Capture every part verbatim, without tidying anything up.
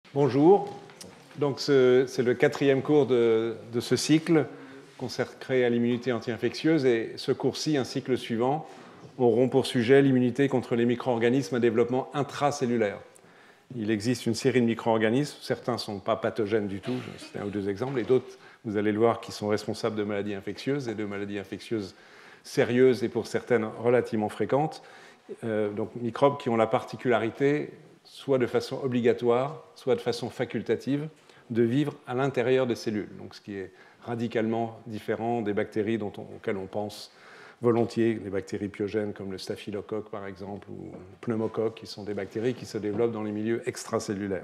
Bonjour. Donc, c'est le quatrième cours de, de ce cycle consacré à l'immunité anti-infectieuse. Et ce cours-ci, ainsi que le suivant, auront pour sujet l'immunité contre les micro-organismes à développement intracellulaire. Il existe une série de micro-organismes. Certains ne sont pas pathogènes du tout, c'est un ou deux exemples, et d'autres, vous allez le voir, qui sont responsables de maladies infectieuses et de maladies infectieuses sérieuses et pour certaines relativement fréquentes. Euh, donc, microbes qui ont la particularité, soit de façon obligatoire, soit de façon facultative, de vivre à l'intérieur des cellules. Donc, ce qui est radicalement différent des bactéries dont on, auxquelles on pense volontiers, des bactéries pyogènes comme le staphylocoque par exemple, ou le pneumocoque, qui sont des bactéries qui se développent dans les milieux extracellulaires.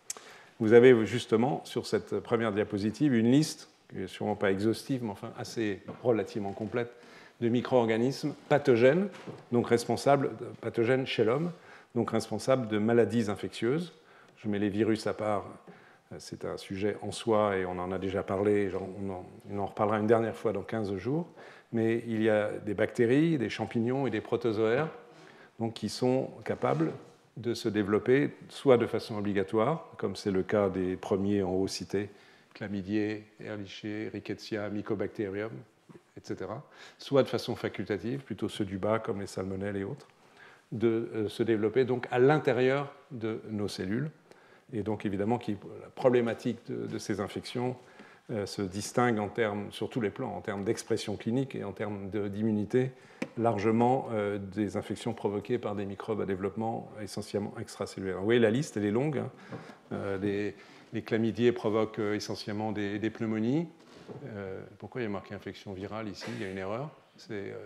Vous avez justement sur cette première diapositive une liste, qui n'est sûrement pas exhaustive, mais enfin assez relativement complète, de micro-organismes pathogènes, donc responsables, de, pathogènes chez l'homme, donc responsables de maladies infectieuses. Je mets les virus à part, c'est un sujet en soi et on en a déjà parlé, on en, on en reparlera une dernière fois dans quinze jours, mais il y a des bactéries, des champignons et des protozoaires donc, qui sont capables de se développer soit de façon obligatoire, comme c'est le cas des premiers en haut cités, Chlamydiae, Ehrlichia, Rickettsia, Mycobacterium, et cetera, soit de façon facultative, plutôt ceux du bas comme les salmonelles et autres, de euh, se développer donc à l'intérieur de nos cellules. Et donc évidemment, qui, la problématique de, de ces infections euh, se distingue en termes, sur tous les plans, en termes d'expression clinique et en termes d'immunité, largement euh, des infections provoquées par des microbes à développement essentiellement extracellulaire. Vous voyez, la liste, elle est longue. Hein. Euh, les, les chlamydiae provoquent euh, essentiellement des, des pneumonies. Euh, pourquoi il y a marqué infection virale ici? Il y a une erreur. C'est,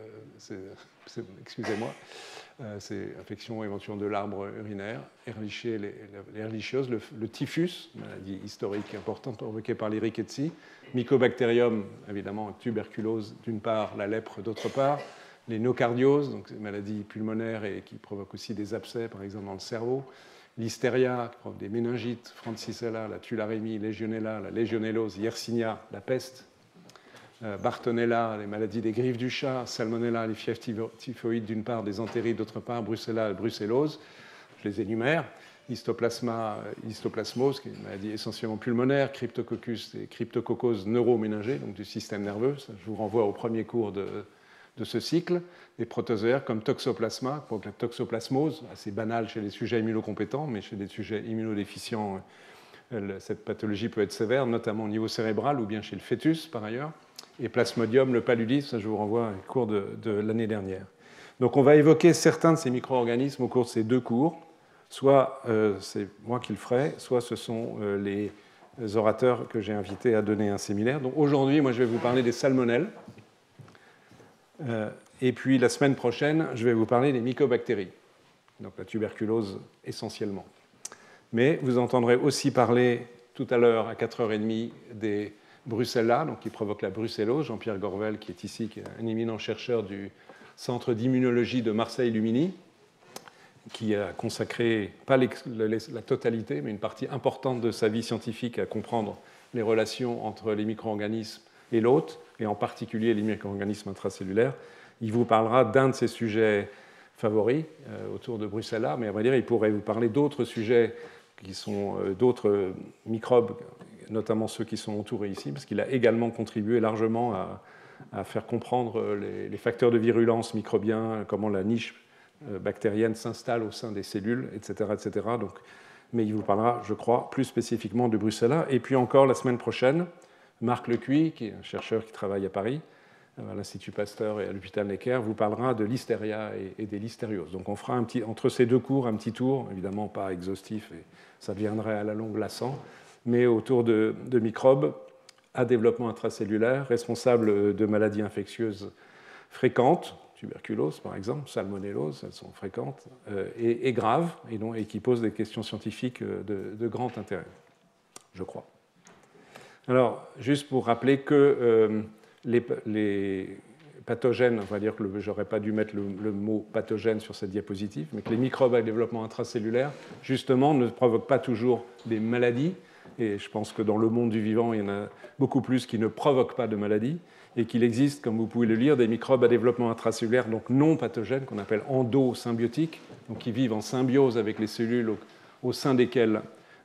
euh, excusez-moi. Euh, c'est infection éventuellement de l'arbre urinaire, Ehrlichia, les, les Ehrlichioses, le, le typhus, maladie historique importante provoquée par les Rickettsia, Mycobacterium, évidemment, tuberculose d'une part, la lèpre d'autre part, les nocardioses, donc maladies pulmonaires et qui provoquent aussi des abcès, par exemple dans le cerveau, l'hystéria, qui provoque des méningites, Francisella, la tularemie, Legionella, la légionellose, Yersinia, la peste, euh, Bartonella, les maladies des griffes du chat, Salmonella, les fièvres typhoïdes d'une part, des entérites d'autre part, Brucella, brucellose, je les énumère, histoplasma, histoplasmose, qui est une maladie essentiellement pulmonaire, Cryptococcus et Cryptococcus neuroméningés, donc du système nerveux, ça, je vous renvoie au premier cours de, de ce cycle, des protozoaires comme Toxoplasma, pour la toxoplasmose, assez banale chez les sujets immunocompétents, mais chez des sujets immunodéficients, cette pathologie peut être sévère, notamment au niveau cérébral ou bien chez le fœtus par ailleurs. Et Plasmodium, le paludisme, ça je vous renvoie à un cours de, de l'année dernière. Donc on va évoquer certains de ces micro-organismes au cours de ces deux cours. Soit euh, c'est moi qui le ferai, soit ce sont euh, les orateurs que j'ai invités à donner un séminaire. Donc aujourd'hui, moi je vais vous parler des salmonelles. Euh, et puis la semaine prochaine, je vais vous parler des mycobactéries, donc la tuberculose essentiellement. Mais vous entendrez aussi parler tout à l'heure à quatre heures trente des Brucella, donc qui provoquent la brucellose. Jean-Pierre Gorvel, qui est ici, qui est un éminent chercheur du Centre d'immunologie de Marseille-Lumini, qui a consacré, pas la totalité, mais une partie importante de sa vie scientifique à comprendre les relations entre les micro-organismes et l'hôte, et en particulier les micro-organismes intracellulaires. Il vous parlera d'un de ses sujets favoris euh, autour de Brucella, mais à vrai dire, il pourrait vous parler d'autres sujets qui sont euh, d'autres microbes, notamment ceux qui sont entourés ici, parce qu'il a également contribué largement à, à faire comprendre les, les facteurs de virulence microbiens, comment la niche euh, bactérienne s'installe au sein des cellules, et cetera, et cetera. Donc, mais il vous parlera, je crois, plus spécifiquement de Brucella. Et puis encore, la semaine prochaine, Marc Lecuy, qui est un chercheur qui travaille à Paris, à l'Institut Pasteur et à l'hôpital Necker, vous parlera de l'hystéria et, et des listérioses. Donc on fera un petit, entre ces deux cours un petit tour, évidemment pas exhaustif, et ça deviendrait à la longue lassant, mais autour de, de microbes à développement intracellulaire, responsables de maladies infectieuses fréquentes, tuberculose par exemple, salmonellose, elles sont fréquentes, euh, et, et graves, et, donc, et qui posent des questions scientifiques de, de grand intérêt, je crois. Alors, juste pour rappeler que euh, les, les pathogènes, on va dire que je n'aurais pas dû mettre le, le mot pathogène sur cette diapositive, mais que les microbes à développement intracellulaire, justement, ne provoquent pas toujours des maladies, et je pense que dans le monde du vivant, il y en a beaucoup plus qui ne provoquent pas de maladies, et qu'il existe, comme vous pouvez le lire, des microbes à développement intracellulaire, donc non pathogènes, qu'on appelle endosymbiotiques, donc qui vivent en symbiose avec les cellules au, au sein desquelles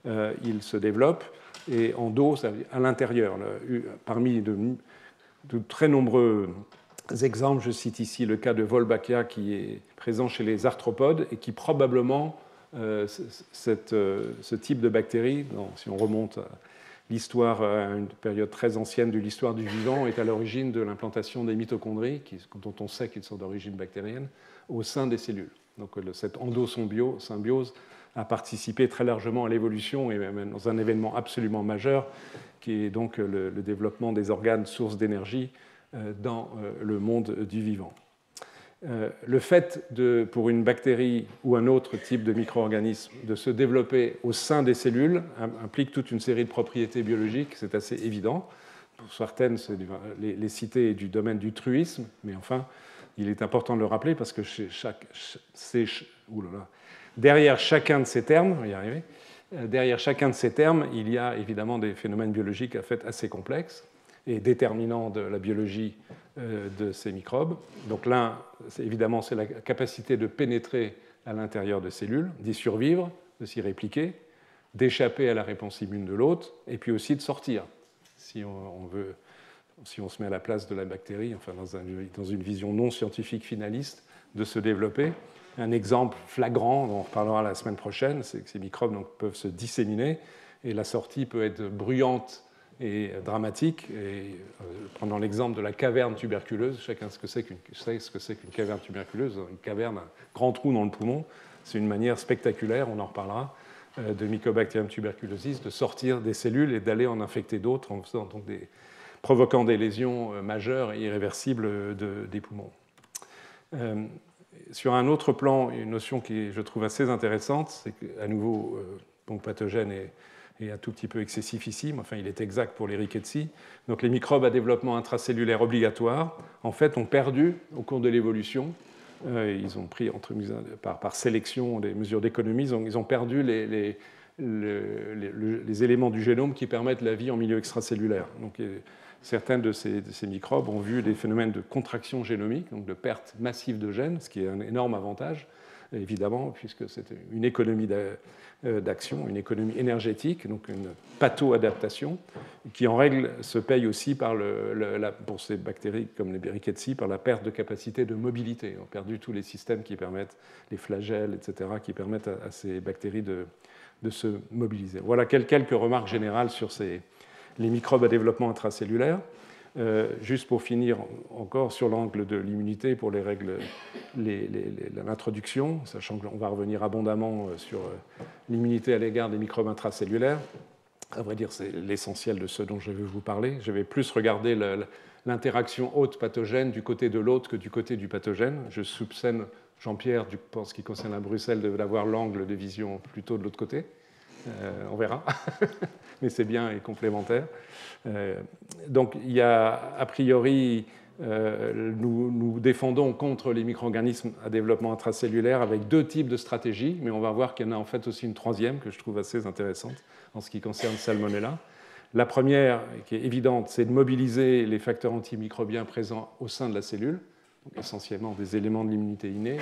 euh, il se développe. Et endo, ça veut dire à l'intérieur. Parmi de, de très nombreux exemples, je cite ici le cas de Wolbachia qui est présent chez les arthropodes et qui probablement, euh, cette, euh, ce type de bactérie, non, si on remonte à l'histoire, à une période très ancienne de l'histoire du vivant, est à l'origine de l'implantation des mitochondries, qui, dont on sait qu'ils sont d'origine bactérienne, au sein des cellules. Donc cette endosymbiose a participé très largement à l'évolution et même dans un événement absolument majeur, qui est donc le, le développement des organes sources d'énergie euh, dans euh, le monde du vivant. Euh, le fait, de, pour une bactérie ou un autre type de micro-organisme, de se développer au sein des cellules implique toute une série de propriétés biologiques, c'est assez évident. Pour certaines, du, les, les citer du domaine du truisme, mais enfin, il est important de le rappeler parce que chez chaque, c'est, oulala, derrière chacun de ces termes, on va y arriver, derrière chacun de ces termes, il y a évidemment des phénomènes biologiques à fait assez complexes et déterminants de la biologie de ces microbes. Donc l'un, c'est, évidemment, c'est la capacité de pénétrer à l'intérieur de cellules, d'y survivre, de s'y répliquer, d'échapper à la réponse immune de l'hôte, et puis aussi de sortir, si on veut, si on se met à la place de la bactérie, enfin dans, un, dans une vision non scientifique finaliste, de se développer. Un exemple flagrant, dont on reparlera la semaine prochaine, c'est que ces microbes donc, peuvent se disséminer, et la sortie peut être bruyante et dramatique. Et, euh, prenant l'exemple de la caverne tuberculeuse, chacun sait ce que c'est qu'une, sait ce que c'est qu'une caverne tuberculeuse, une caverne, un grand trou dans le poumon, c'est une manière spectaculaire, on en reparlera, euh, de Mycobacterium tuberculosis, de sortir des cellules et d'aller en infecter d'autres, en faisant, donc, des, provoquant des lésions majeures et irréversibles de, des poumons. Euh, sur un autre plan, une notion qui je trouve assez intéressante, c'est qu'à nouveau, euh, donc pathogène et et un tout petit peu excessif ici, mais enfin il est exact pour les rickettsi. Donc les microbes à développement intracellulaire obligatoire, en fait, ont perdu au cours de l'évolution, euh, ils ont pris entre, par, par sélection des mesures d'économie, ils, ils ont perdu les, les, les, les, les éléments du génome qui permettent la vie en milieu extracellulaire. Donc certains de ces, de ces microbes ont vu des phénomènes de contraction génomique, donc de perte massive de gènes, ce qui est un énorme avantage, évidemment, puisque c'est une économie d'action, une économie énergétique, donc une patho-adaptation, qui en règle se paye aussi par le, le, la, pour ces bactéries comme les rickettsi par la perte de capacité de mobilité. On a perdu tous les systèmes qui permettent, les flagelles, et cetera, qui permettent à, à ces bactéries de, de se mobiliser. Voilà quelques remarques générales sur ces, les microbes à développement intracellulaire. Euh, juste pour finir encore sur l'angle de l'immunité pour les règles, les, les, les, l'introduction, sachant qu'on va revenir abondamment sur l'immunité à l'égard des microbes intracellulaires. À vrai dire, c'est l'essentiel de ce dont je vais vous parler. Je vais plus regarder le, l'interaction hôte-pathogène du côté de l'hôte que du côté du pathogène. Je soupçonne Jean-Pierre, pour ce qui concerne la Bruxelles, d'avoir l'angle de vision plutôt de l'autre côté. Euh, on verra, mais c'est bien et complémentaire. Euh, donc, il y a a priori, euh, nous, nous défendons contre les micro-organismes à développement intracellulaire avec deux types de stratégies, mais on va voir qu'il y en a en fait aussi une troisième que je trouve assez intéressante en ce qui concerne Salmonella. La première, qui est évidente, c'est de mobiliser les facteurs antimicrobiens présents au sein de la cellule, donc essentiellement des éléments de l'immunité innée.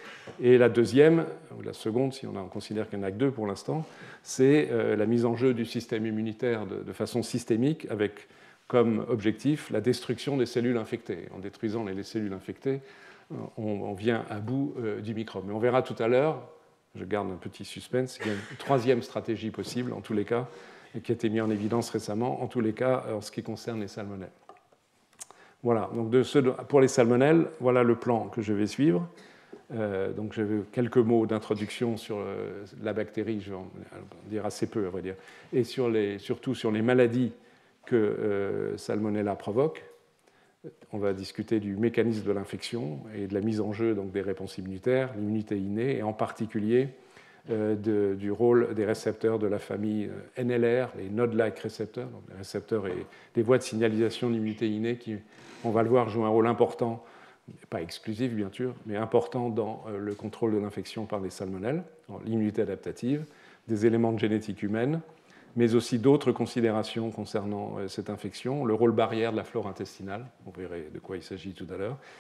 Et la deuxième, ou la seconde, si on, a, on considère qu'il n'y en a que deux pour l'instant, c'est euh, la mise en jeu du système immunitaire de, de façon systémique, avec comme objectif la destruction des cellules infectées. En détruisant les, les cellules infectées, on, on vient à bout euh, du microbe. Mais on verra tout à l'heure, je garde un petit suspense, il y a une troisième stratégie possible, en tous les cas, et qui a été mise en évidence récemment, en tous les cas, en ce qui concerne les salmonelles. Voilà, donc de ce, pour les salmonelles, voilà le plan que je vais suivre. Euh, donc j'avais quelques mots d'introduction sur euh, la bactérie, je vais en dire assez peu à vrai dire, et sur les, surtout sur les maladies que euh, Salmonella provoque. On va discuter du mécanisme de l'infection et de la mise en jeu donc, des réponses immunitaires, l'immunité innée, et en particulier euh, de, du rôle des récepteurs de la famille N L R, les node-like récepteurs, donc les récepteurs et des voies de signalisation d'immunité innée qui, on va le voir, jouent un rôle important, pas exclusif bien sûr, mais important dans le contrôle de l'infection par les salmonelles, l'immunité adaptative, des éléments de génétique humaine, mais aussi d'autres considérations concernant cette infection, le rôle barrière de la flore intestinale, on verra de quoi il s'agit tout à l'heure,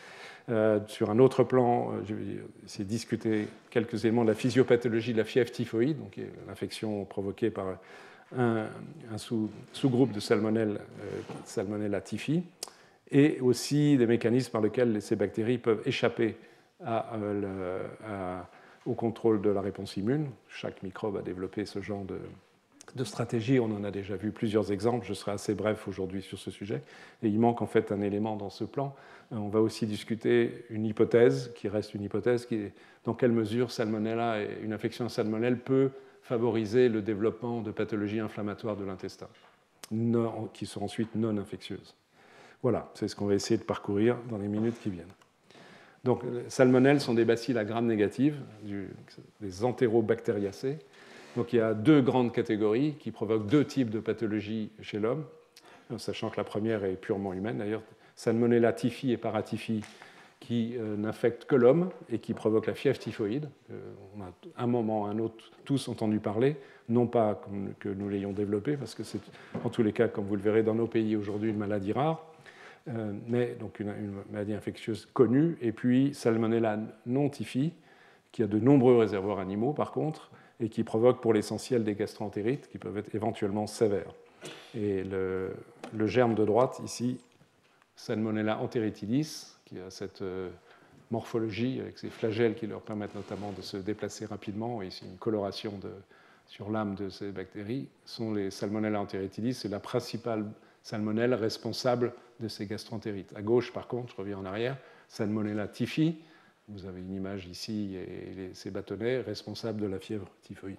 Euh, sur un autre plan, je vais essayer de discuter quelques éléments de la physiopathologie de la fièvre typhoïde, donc l'infection provoquée par un, un sous, sous-groupe de salmonelle, euh, Salmonella typhi, et aussi des mécanismes par lesquels ces bactéries peuvent échapper à, euh, le, à, au contrôle de la réponse immune. Chaque microbe a développé ce genre de, de stratégie. On en a déjà vu plusieurs exemples. Je serai assez bref aujourd'hui sur ce sujet. Et il manque en fait un élément dans ce plan. On va aussi discuter une hypothèse, qui reste une hypothèse, qui est dans quelle mesure Salmonella, une infection à salmonelle peut favoriser le développement de pathologies inflammatoires de l'intestin, qui sont ensuite non infectieuses. Voilà, c'est ce qu'on va essayer de parcourir dans les minutes qui viennent. Donc, les salmonelles sont des bacilles à gram négative, des entérobactériacées. Donc, il y a deux grandes catégories qui provoquent deux types de pathologies chez l'homme, sachant que la première est purement humaine. D'ailleurs, Salmonella typhi et paratyphi qui euh, n'infectent que l'homme et qui provoquent la fièvre typhoïde. Euh, on a à un moment ou à un autre tous entendu parler, non pas comme que nous l'ayons développé, parce que c'est en tous les cas, comme vous le verrez dans nos pays aujourd'hui, une maladie rare, euh, mais donc une, une maladie infectieuse connue. Et puis Salmonella non typhi, qui a de nombreux réservoirs animaux par contre, et qui provoque pour l'essentiel des gastroentérites qui peuvent être éventuellement sévères. Et le, le germe de droite ici, Salmonella enteritidis, qui a cette euh, morphologie avec ces flagelles qui leur permettent notamment de se déplacer rapidement, et ici une coloration de, sur l'âme de ces bactéries, sont les Salmonella enteritidis. C'est la principale salmonelle responsable de ces gastroentérites. À gauche, par contre, je reviens en arrière, Salmonella typhi, vous avez une image ici, et les, ces bâtonnets responsables de la fièvre typhoïde.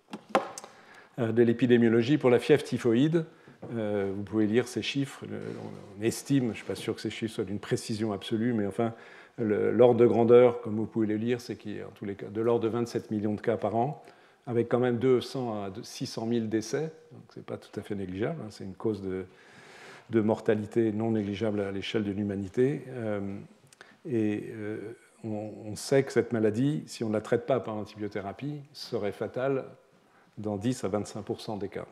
Euh, de l'épidémiologie pour la fièvre typhoïde, Euh, vous pouvez lire ces chiffres. On estime, je ne suis pas sûr que ces chiffres soient d'une précision absolue, mais enfin, l'ordre de grandeur, comme vous pouvez le lire, c'est qu'il y a en tous les cas de l'ordre de vingt-sept millions de cas par an, avec quand même deux cents à six cent mille décès. Donc, ce n'est pas tout à fait négligeable. Hein, c'est une cause de, de mortalité non négligeable à l'échelle de l'humanité. Euh, et euh, on, on sait que cette maladie, si on ne la traite pas par antibiothérapie, serait fatale dans dix à vingt-cinq pour cent des cas.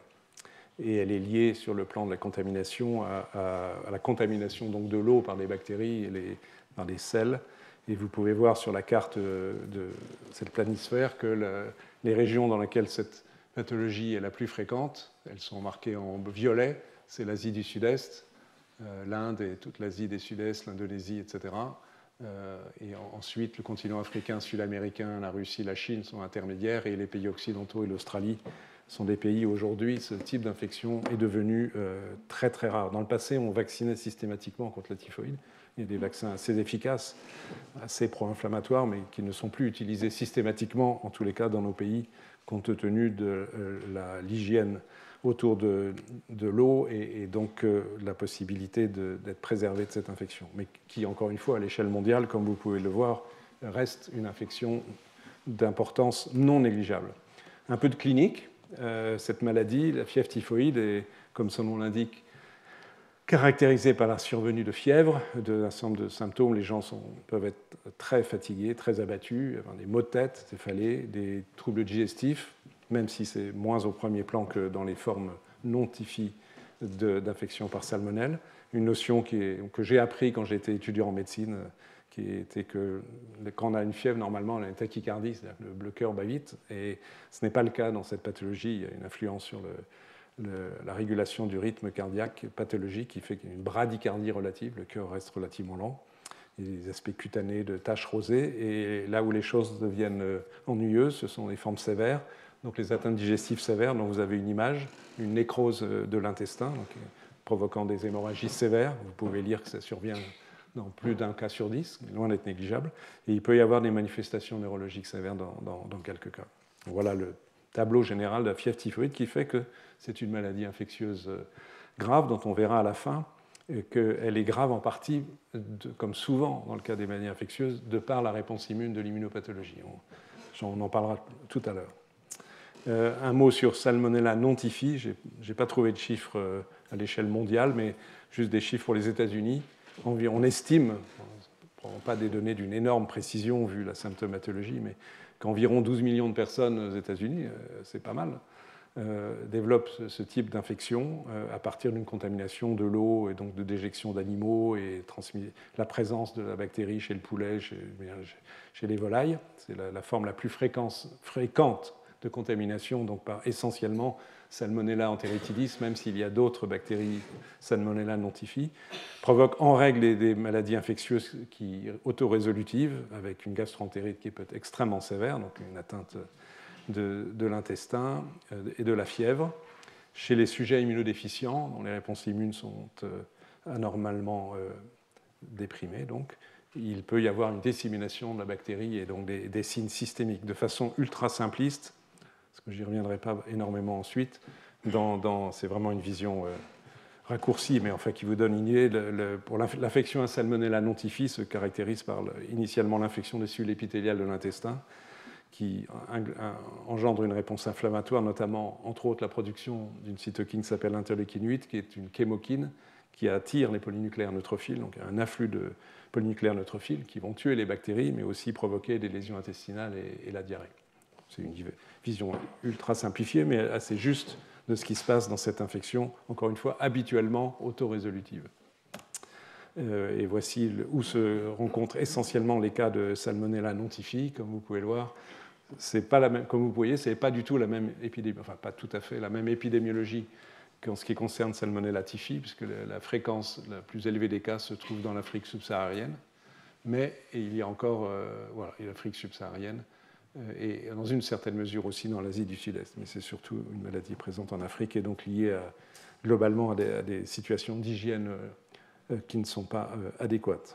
Et elle est liée sur le plan de la contamination à, à, à la contamination donc de l'eau par des bactéries et les, par des sels. Et vous pouvez voir sur la carte de cette planisphère que le, les régions dans lesquelles cette pathologie est la plus fréquente, elles sont marquées en violet, c'est l'Asie du Sud-Est, euh, l'Inde et toute l'Asie du Sud-Est, l'Indonésie, et cetera. Euh, et en, ensuite, le continent africain, sud-américain, la Russie, la Chine sont intermédiaires, et les pays occidentaux et l'Australie sont des pays où aujourd'hui ce type d'infection est devenu euh, très très rare. Dans le passé, on vaccinait systématiquement contre la typhoïde. Il y a des vaccins assez efficaces, assez pro-inflammatoires, mais qui ne sont plus utilisés systématiquement, en tous les cas dans nos pays, compte tenu de euh, l'hygiène autour de, de l'eau et, et donc euh, la possibilité d'être préservé de cette infection. Mais qui, encore une fois, à l'échelle mondiale, comme vous pouvez le voir, reste une infection d'importance non négligeable. Un peu de clinique. Euh, cette maladie, la fièvre typhoïde, est, comme son nom l'indique, caractérisée par la survenue de fièvre, d'un certain nombre de symptômes. Les gens sont, peuvent être très fatigués, très abattus, avoir des maux de tête, céphalées, des troubles digestifs, même si c'est moins au premier plan que dans les formes non typhi d'infection par salmonelle. Une notion qui est, que j'ai appris quand j'étais étudiant en médecine, qui était que quand on a une fièvre, normalement, on a une tachycardie, c'est-à-dire que le cœur bat vite, et ce n'est pas le cas dans cette pathologie. Il y a une influence sur le, le, la régulation du rythme cardiaque pathologique qui fait qu'il y a une bradycardie relative, le cœur reste relativement lent. Il y a des aspects cutanés de taches rosées, et là où les choses deviennent ennuyeuses, ce sont les formes sévères, donc les atteintes digestives sévères dont vous avez une image, une nécrose de l'intestin, provoquant des hémorragies sévères. Vous pouvez lire que ça survient dans plus d'un cas sur dix, loin d'être négligeable, et il peut y avoir des manifestations neurologiques sévères dans, dans, dans quelques cas. Voilà le tableau général de la fièvre typhoïde qui fait que c'est une maladie infectieuse grave dont on verra à la fin qu'elle est grave en partie, de, comme souvent dans le cas des maladies infectieuses, de par la réponse immune de l'immunopathologie. On, on en parlera tout à l'heure. Euh, un mot sur Salmonella non typhi. Je n'ai pas trouvé de chiffres euh, à l'échelle mondiale, mais juste des chiffres pour les États-Unis. On estime, on ne prend pas des données d'une énorme précision vu la symptomatologie, mais qu'environ douze millions de personnes aux États-Unis, c'est pas mal, euh, développent ce, ce type d'infection euh, à partir d'une contamination de l'eau et donc de déjection d'animaux et transmis, la présence de la bactérie chez le poulet, chez, chez les volailles. C'est la, la forme la plus fréquente, fréquente de contamination, donc par essentiellement Salmonella enteritidis, même s'il y a d'autres bactéries Salmonella nontifi, provoque en règle des, des maladies infectieuses qui, autorésolutives, avec une gastroentérite qui peut être extrêmement sévère, donc une atteinte de, de l'intestin et de la fièvre. Chez les sujets immunodéficients, dont les réponses immunes sont anormalement euh, déprimées, donc, il peut y avoir une dissémination de la bactérie et donc des, des signes systémiques de façon ultra simpliste, parce que j'y reviendrai pas énormément ensuite. Dans, dans, c'est vraiment une vision euh, raccourcie, mais enfin qui vous donne une idée. Le, le, pour l'infection à Salmonella nontifi se caractérise par le, initialement l'infection des cellules épithéliales de l'intestin, qui un, un, engendre une réponse inflammatoire, notamment, entre autres, la production d'une cytokine qui s'appelle l'interleukine huit, qui est une chémokine qui attire les polynucléaires neutrophiles, donc un afflux de polynucléaires neutrophiles qui vont tuer les bactéries, mais aussi provoquer des lésions intestinales et, et la diarrhée. C'est une vision ultra simplifiée, mais assez juste de ce qui se passe dans cette infection, encore une fois, habituellement autorésolutive. Euh, et voici où se rencontrent essentiellement les cas de Salmonella nontifi, comme vous pouvez le voir. C'est pas la même, comme vous voyez, ce n'est pas du tout la même épidémie, enfin pas tout à fait la même épidémiologie qu'en ce qui concerne Salmonella typhi, puisque la fréquence la plus élevée des cas se trouve dans l'Afrique subsaharienne, mais il y a encore euh, voilà, l'Afrique subsaharienne, et dans une certaine mesure aussi dans l'Asie du Sud-Est. Mais c'est surtout une maladie présente en Afrique et donc liée à, globalement à des, à des situations d'hygiène euh, qui ne sont pas euh, adéquates.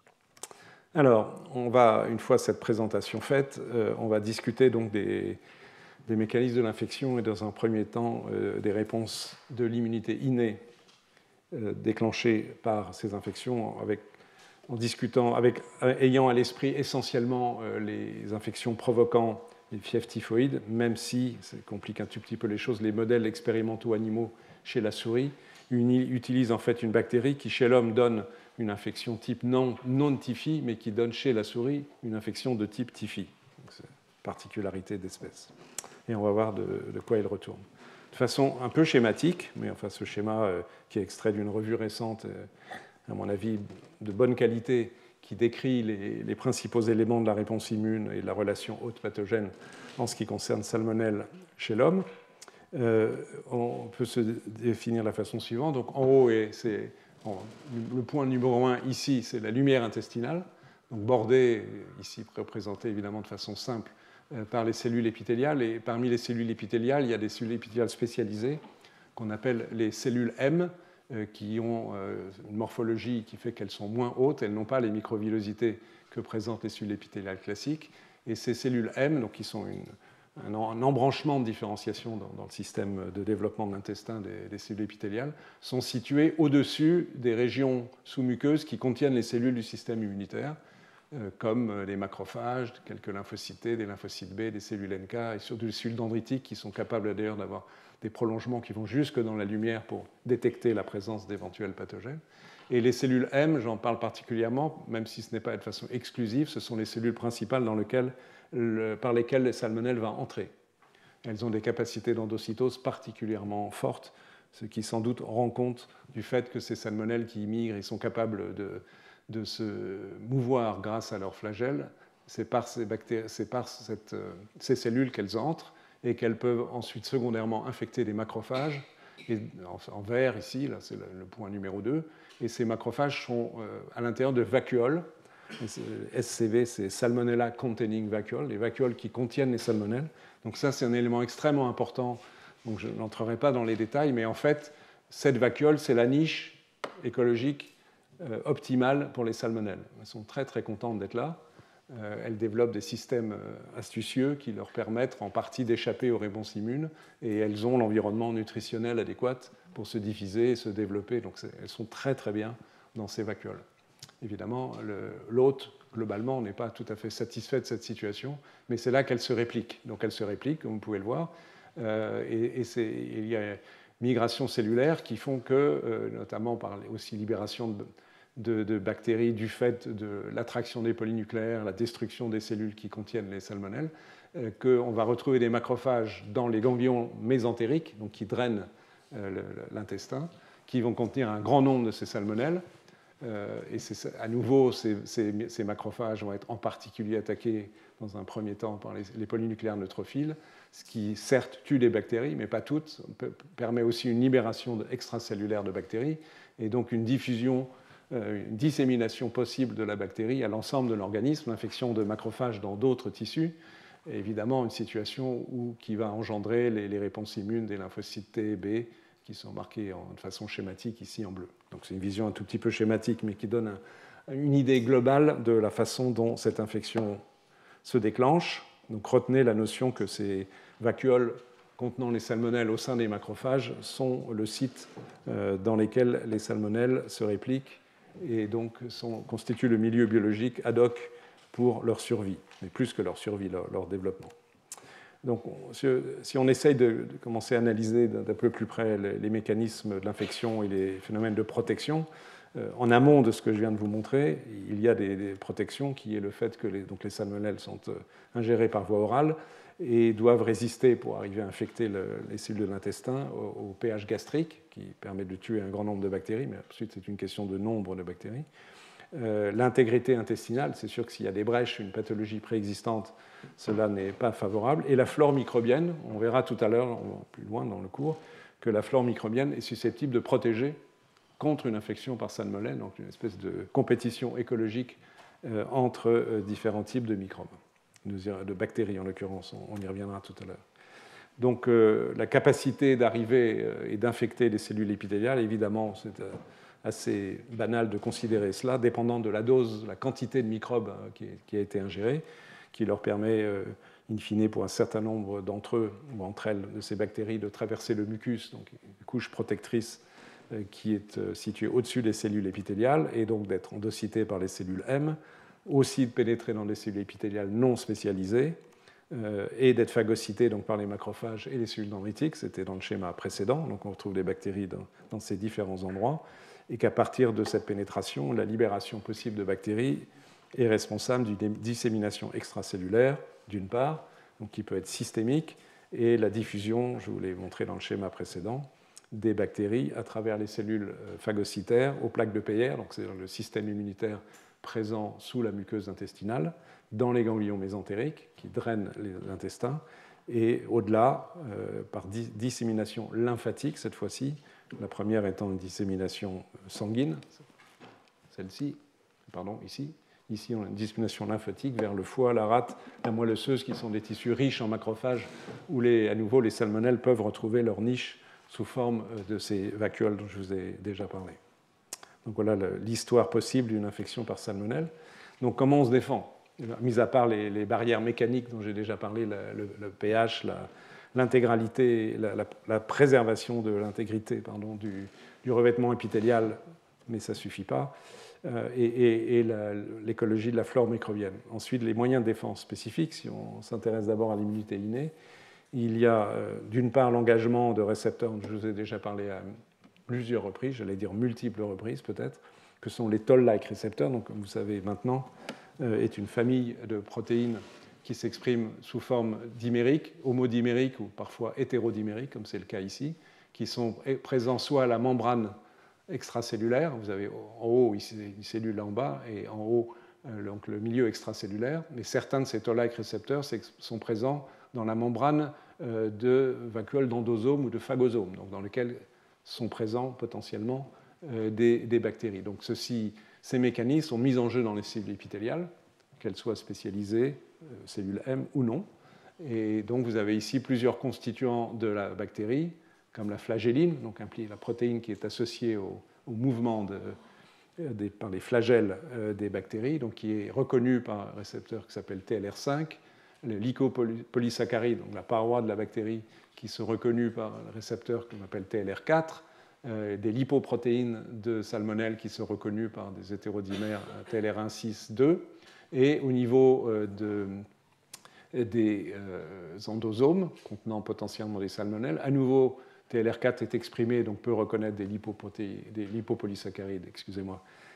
Alors, on va, une fois cette présentation faite, euh, on va discuter donc des, des mécanismes de l'infection et dans un premier temps euh, des réponses de l'immunité innée euh, déclenchées par ces infections avec en discutant, avec, ayant à l'esprit essentiellement euh, les infections provoquant les fièvres typhoïdes, même si, ça complique un tout petit peu les choses, les modèles expérimentaux animaux chez la souris utilisent en fait une bactérie qui chez l'homme donne une infection type non, non typhi, mais qui donne chez la souris une infection de type typhi. C'est une particularité d'espèce. Et on va voir de, de quoi il retourne. De façon un peu schématique, mais enfin ce schéma euh, qui est extrait d'une revue récente, euh, à mon avis, de bonne qualité, qui décrit les, les principaux éléments de la réponse immune et de la relation hôte-pathogène en ce qui concerne Salmonelle chez l'homme. Euh, on peut se définir de la façon suivante. Donc, en haut, et c'est, bon, le point numéro un ici, c'est la lumière intestinale, donc bordée, ici représentée évidemment de façon simple, euh, par les cellules épithéliales. Et parmi les cellules épithéliales, il y a des cellules épithéliales spécialisées qu'on appelle les cellules M, qui ont une morphologie qui fait qu'elles sont moins hautes, elles n'ont pas les microvillosités que présentent les cellules épithéliales classiques. Et ces cellules M, donc qui sont une, un, un embranchement de différenciation dans, dans le système de développement de l'intestin des, des cellules épithéliales, sont situées au-dessus des régions sous-muqueuses qui contiennent les cellules du système immunitaire, euh, comme les macrophages, quelques lymphocytes T, des lymphocytes B, des cellules N K, et surtout les cellules dendritiques qui sont capables d'ailleurs d'avoir des prolongements qui vont jusque dans la lumière pour détecter la présence d'éventuels pathogènes. Et les cellules M, j'en parle particulièrement, même si ce n'est pas de façon exclusive, ce sont les cellules principales dans lesquelles, le, par lesquelles le salmonelle va entrer. Elles ont des capacités d'endocytose particulièrement fortes, ce qui sans doute rend compte du fait que ces salmonelles qui immigrent, ils sont capables de, de se mouvoir grâce à leurs flagelles. C'est par ces, bactéries, c'est par cette, ces cellules qu'elles entrent et qu'elles peuvent ensuite secondairement infecter des macrophages. Et en vert ici, là c'est le point numéro deux, et ces macrophages sont euh, à l'intérieur de vacuoles. S C V, c'est Salmonella Containing Vacuole, les vacuoles qui contiennent les salmonelles. Donc ça, c'est un élément extrêmement important. Donc je n'entrerai pas dans les détails, mais en fait, cette vacuole, c'est la niche écologique euh, optimale pour les salmonelles. Elles sont très très contentes d'être là. Euh, elles développent des systèmes euh, astucieux qui leur permettent en partie d'échapper aux réponses immunes, et elles ont l'environnement nutritionnel adéquat pour se diffuser et se développer. Donc elles sont très très bien dans ces vacuoles. Évidemment, l'hôte, globalement, n'est pas tout à fait satisfait de cette situation, mais c'est là qu'elle se réplique. Donc elle se réplique, comme vous pouvez le voir, euh, et, et il y a migration cellulaire qui font que, euh, notamment par aussi libération de, de, de bactéries du fait de l'attraction des polynucléaires, la destruction des cellules qui contiennent les salmonelles, euh, qu'on va retrouver des macrophages dans les ganglions mésentériques, donc qui drainent euh, l'intestin, qui vont contenir un grand nombre de ces salmonelles. Euh, et à nouveau, ces, ces, ces macrophages vont être en particulier attaqués dans un premier temps par les, les polynucléaires neutrophiles, ce qui certes tue les bactéries, mais pas toutes, permet aussi une libération extracellulaire de bactéries, et donc une diffusion, euh, une dissémination possible de la bactérie à l'ensemble de l'organisme, l'infection de macrophages dans d'autres tissus, et évidemment une situation où, qui va engendrer les, les réponses immunes des lymphocytes T et B, qui sont marqués en, de façon schématique ici en bleu. Donc c'est une vision un tout petit peu schématique, mais qui donne un, une idée globale de la façon dont cette infection se déclenche. Donc retenez la notion que ces vacuoles contenant les salmonelles au sein des macrophages sont le site euh, dans lequel les salmonelles se répliquent et donc sont, constituent le milieu biologique ad hoc pour leur survie, mais plus que leur survie, leur, leur développement. Donc, si on essaye de commencer à analyser d'un peu plus près les mécanismes de l'infection et les phénomènes de protection, en amont de ce que je viens de vous montrer, il y a des, des protections qui est le fait que les, donc les salmonelles sont ingérées par voie orale et doivent résister pour arriver à infecter le, les cellules de l'intestin au, au pH gastrique, qui permet de tuer un grand nombre de bactéries, mais ensuite c'est une question de nombre de bactéries. Euh, l'intégrité intestinale, c'est sûr que s'il y a des brèches, une pathologie préexistante, cela n'est pas favorable. Et la flore microbienne, on verra tout à l'heure, plus loin dans le cours, que la flore microbienne est susceptible de protéger contre une infection par salmonelle, donc une espèce de compétition écologique euh, entre euh, différents types de microbes, de bactéries en l'occurrence, on, on y reviendra tout à l'heure. Donc euh, la capacité d'arriver euh, et d'infecter les cellules épithéliales, évidemment, c'est euh, assez banal de considérer cela, dépendant de la dose, la quantité de microbes qui, qui a été ingérée, qui leur permet, euh, in fine, pour un certain nombre d'entre eux, ou entre elles, de ces bactéries, de traverser le mucus, donc une couche protectrice euh, qui est euh, située au-dessus des cellules épithéliales, et donc d'être endocytée par les cellules M, aussi de pénétrer dans des cellules épithéliales non spécialisées, euh, et d'être phagocytée donc, par les macrophages et les cellules dendritiques, c'était dans le schéma précédent, donc on retrouve des bactéries dans, dans ces différents endroits, et qu'à partir de cette pénétration, la libération possible de bactéries est responsable d'une dissémination extracellulaire, d'une part, donc qui peut être systémique, et la diffusion, je vous l'ai montré dans le schéma précédent, des bactéries à travers les cellules phagocytaires aux plaques de Peyer, donc c'est le système immunitaire présent sous la muqueuse intestinale, dans les ganglions mésentériques qui drainent l'intestin, et au-delà, euh, par di dissémination lymphatique cette fois-ci, la première étant une dissémination sanguine, celle-ci, pardon, ici. Ici, on a une dissémination lymphatique vers le foie, la rate, la moelle osseuse, qui sont des tissus riches en macrophages, où les, à nouveau les salmonelles peuvent retrouver leur niche sous forme de ces vacuoles dont je vous ai déjà parlé. Donc voilà l'histoire possible d'une infection par salmonelle. Donc comment on se défend? Mis à part les, les barrières mécaniques dont j'ai déjà parlé, le, le, le pH, l'intégralité, la, la, la préservation de l'intégrité du, du revêtement épithélial, mais ça ne suffit pas, euh, et, et, et l'écologie de la flore microbienne. Ensuite, les moyens de défense spécifiques, si on s'intéresse d'abord à l'immunité innée, il y a euh, d'une part l'engagement de récepteurs dont je vous ai déjà parlé à plusieurs reprises, j'allais dire multiples reprises peut-être, que sont les toll-like récepteurs, donc comme vous savez maintenant, euh, est une famille de protéines qui s'expriment sous forme dimérique, homodimérique ou parfois hétérodimérique, comme c'est le cas ici, qui sont présents soit à la membrane extracellulaire, vous avez en haut ici une cellule en bas et en haut euh, donc le milieu extracellulaire, mais certains de ces toll-like récepteurs sont présents dans la membrane euh, de vacuoles d'endosomes ou de phagosomes, donc dans lesquels sont présents potentiellement euh, des, des bactéries. Donc ceci, ces mécanismes sont mis en jeu dans les cellules épithéliales, qu'elles soient spécialisées, euh, cellules M ou non. Et donc vous avez ici plusieurs constituants de la bactérie, comme la flagelline, donc la protéine qui est associée au, au mouvement de, des, par les flagelles euh, des bactéries, donc qui est reconnue par un récepteur qui s'appelle T L R cinq, le licopolysaccharide, donc la paroi de la bactérie qui sont reconnues par un récepteur qu'on appelle T L R quatre, euh, des lipoprotéines de salmonelle qui sont reconnues par des hétérodimères T L R un six deux, et au niveau euh, de, des euh, endosomes contenant potentiellement des salmonelles, à nouveau T L R quatre est exprimé, donc peut reconnaître des, des lipopolysaccharides, excusez-moi,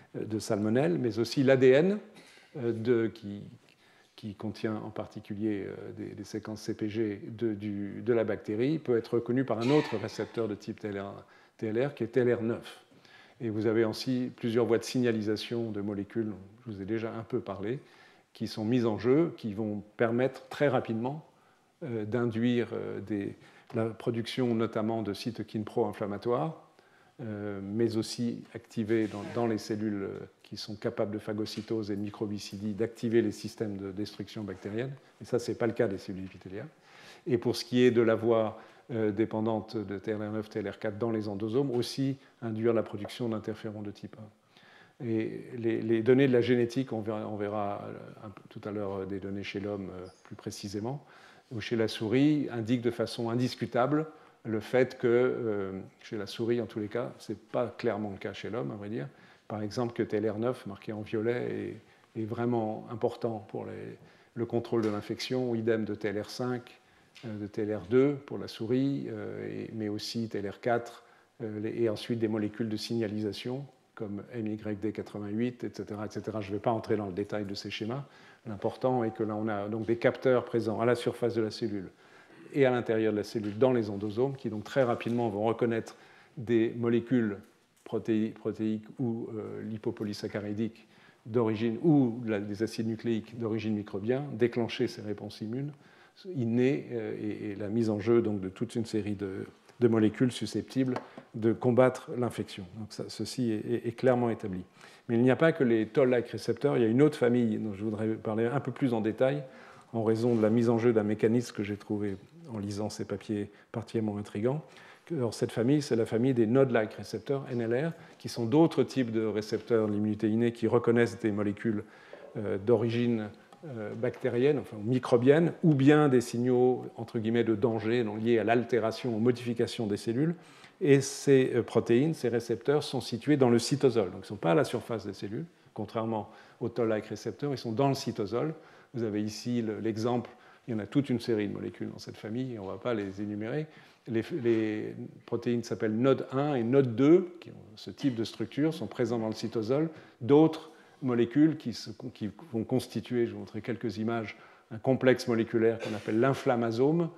de salmonelle, mais aussi l'A D N de, qui, qui contient en particulier des, des séquences C P G de, du, de la bactérie, peut être reconnu par un autre récepteur de type T L R, T L R qui est T L R neuf. Et vous avez aussi plusieurs voies de signalisation de molécules, je vous ai déjà un peu parlé, qui sont mises en jeu, qui vont permettre très rapidement euh, d'induire euh, des, la production notamment de cytokines pro-inflammatoires, euh, mais aussi activer dans, dans les cellules qui sont capables de phagocytose et de microbicidie, d'activer les systèmes de destruction bactérienne. Et ça, ce n'est pas le cas des cellules épithéliales. Et pour ce qui est de la voie euh, dépendante de T L R neuf, T L R quatre dans les endosomes, aussi induire la production d'interférons de type un. Et les, les données de la génétique, on verra, on verra un peu, tout à l'heure des données chez l'homme euh, plus précisément, ou chez la souris, indiquent de façon indiscutable le fait que, euh, chez la souris en tous les cas, ce n'est pas clairement le cas chez l'homme, à vrai dire. Par exemple, que T L R neuf, marqué en violet, est, est vraiment important pour les, le contrôle de l'infection, idem de T L R cinq, euh, de T L R deux pour la souris, euh, et, mais aussi T L R quatre, euh, les, et ensuite des molécules de signalisation, comme M Y D quatre-vingt-huit, et cetera, et cetera. Je ne vais pas entrer dans le détail de ces schémas. L'important est que là, on a donc des capteurs présents à la surface de la cellule et à l'intérieur de la cellule dans les endosomes, qui donc très rapidement vont reconnaître des molécules protéi protéiques ou euh, lipopolysaccharidiques d'origine, ou des acides nucléiques d'origine microbienne, déclencher ces réponses immunes innées euh, et, et la mise en jeu donc, de toute une série de, de molécules susceptibles de combattre l'infection. Donc ça, ceci est, est clairement établi. Mais il n'y a pas que les toll-like récepteurs, il y a une autre famille dont je voudrais parler un peu plus en détail, en raison de la mise en jeu d'un mécanisme que j'ai trouvé en lisant ces papiers particulièrement intrigants. Alors, cette famille, c'est la famille des node-like récepteurs, N L R, qui sont d'autres types de récepteurs de l'immunité innée qui reconnaissent des molécules euh, d'origine euh, bactérienne, enfin microbienne, ou bien des signaux, entre guillemets, de danger donc, liés à l'altération, aux modifications des cellules. Et ces euh, protéines, ces récepteurs, sont situés dans le cytosol. Donc, ils ne sont pas à la surface des cellules, contrairement aux toll-like récepteurs, ils sont dans le cytosol. Vous avez ici l'exemple, il y en a toute une série de molécules dans cette famille, et on ne va pas les énumérer. Les, les protéines s'appellent node un et node deux, qui ont ce type de structure, sont présents dans le cytosol. D'autres molécules qui, se, qui vont constituer, je vais vous montrer quelques images, un complexe moléculaire qu'on appelle l'inflammasome,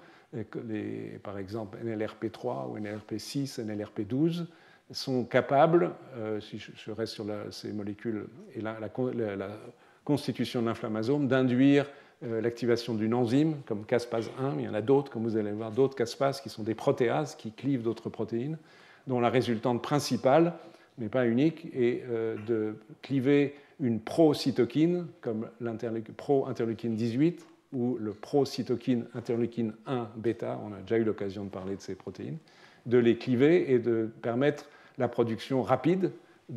les, par exemple N L R P trois ou N L R P six, N L R P douze, sont capables, euh, si je, je reste sur la, ces molécules et la, la, la constitution de l'inflammasome, d'induire euh, l'activation d'une enzyme comme caspase un, mais il y en a d'autres, comme vous allez voir, d'autres caspases qui sont des protéases qui clivent d'autres protéines, dont la résultante principale, mais pas unique, est euh, de cliver une pro-cytokine comme pro-interleukine dix-huit ou le pro-cytokine interleukine un bêta, on a déjà eu l'occasion de parler de ces protéines, de les cliver et de permettre la production rapide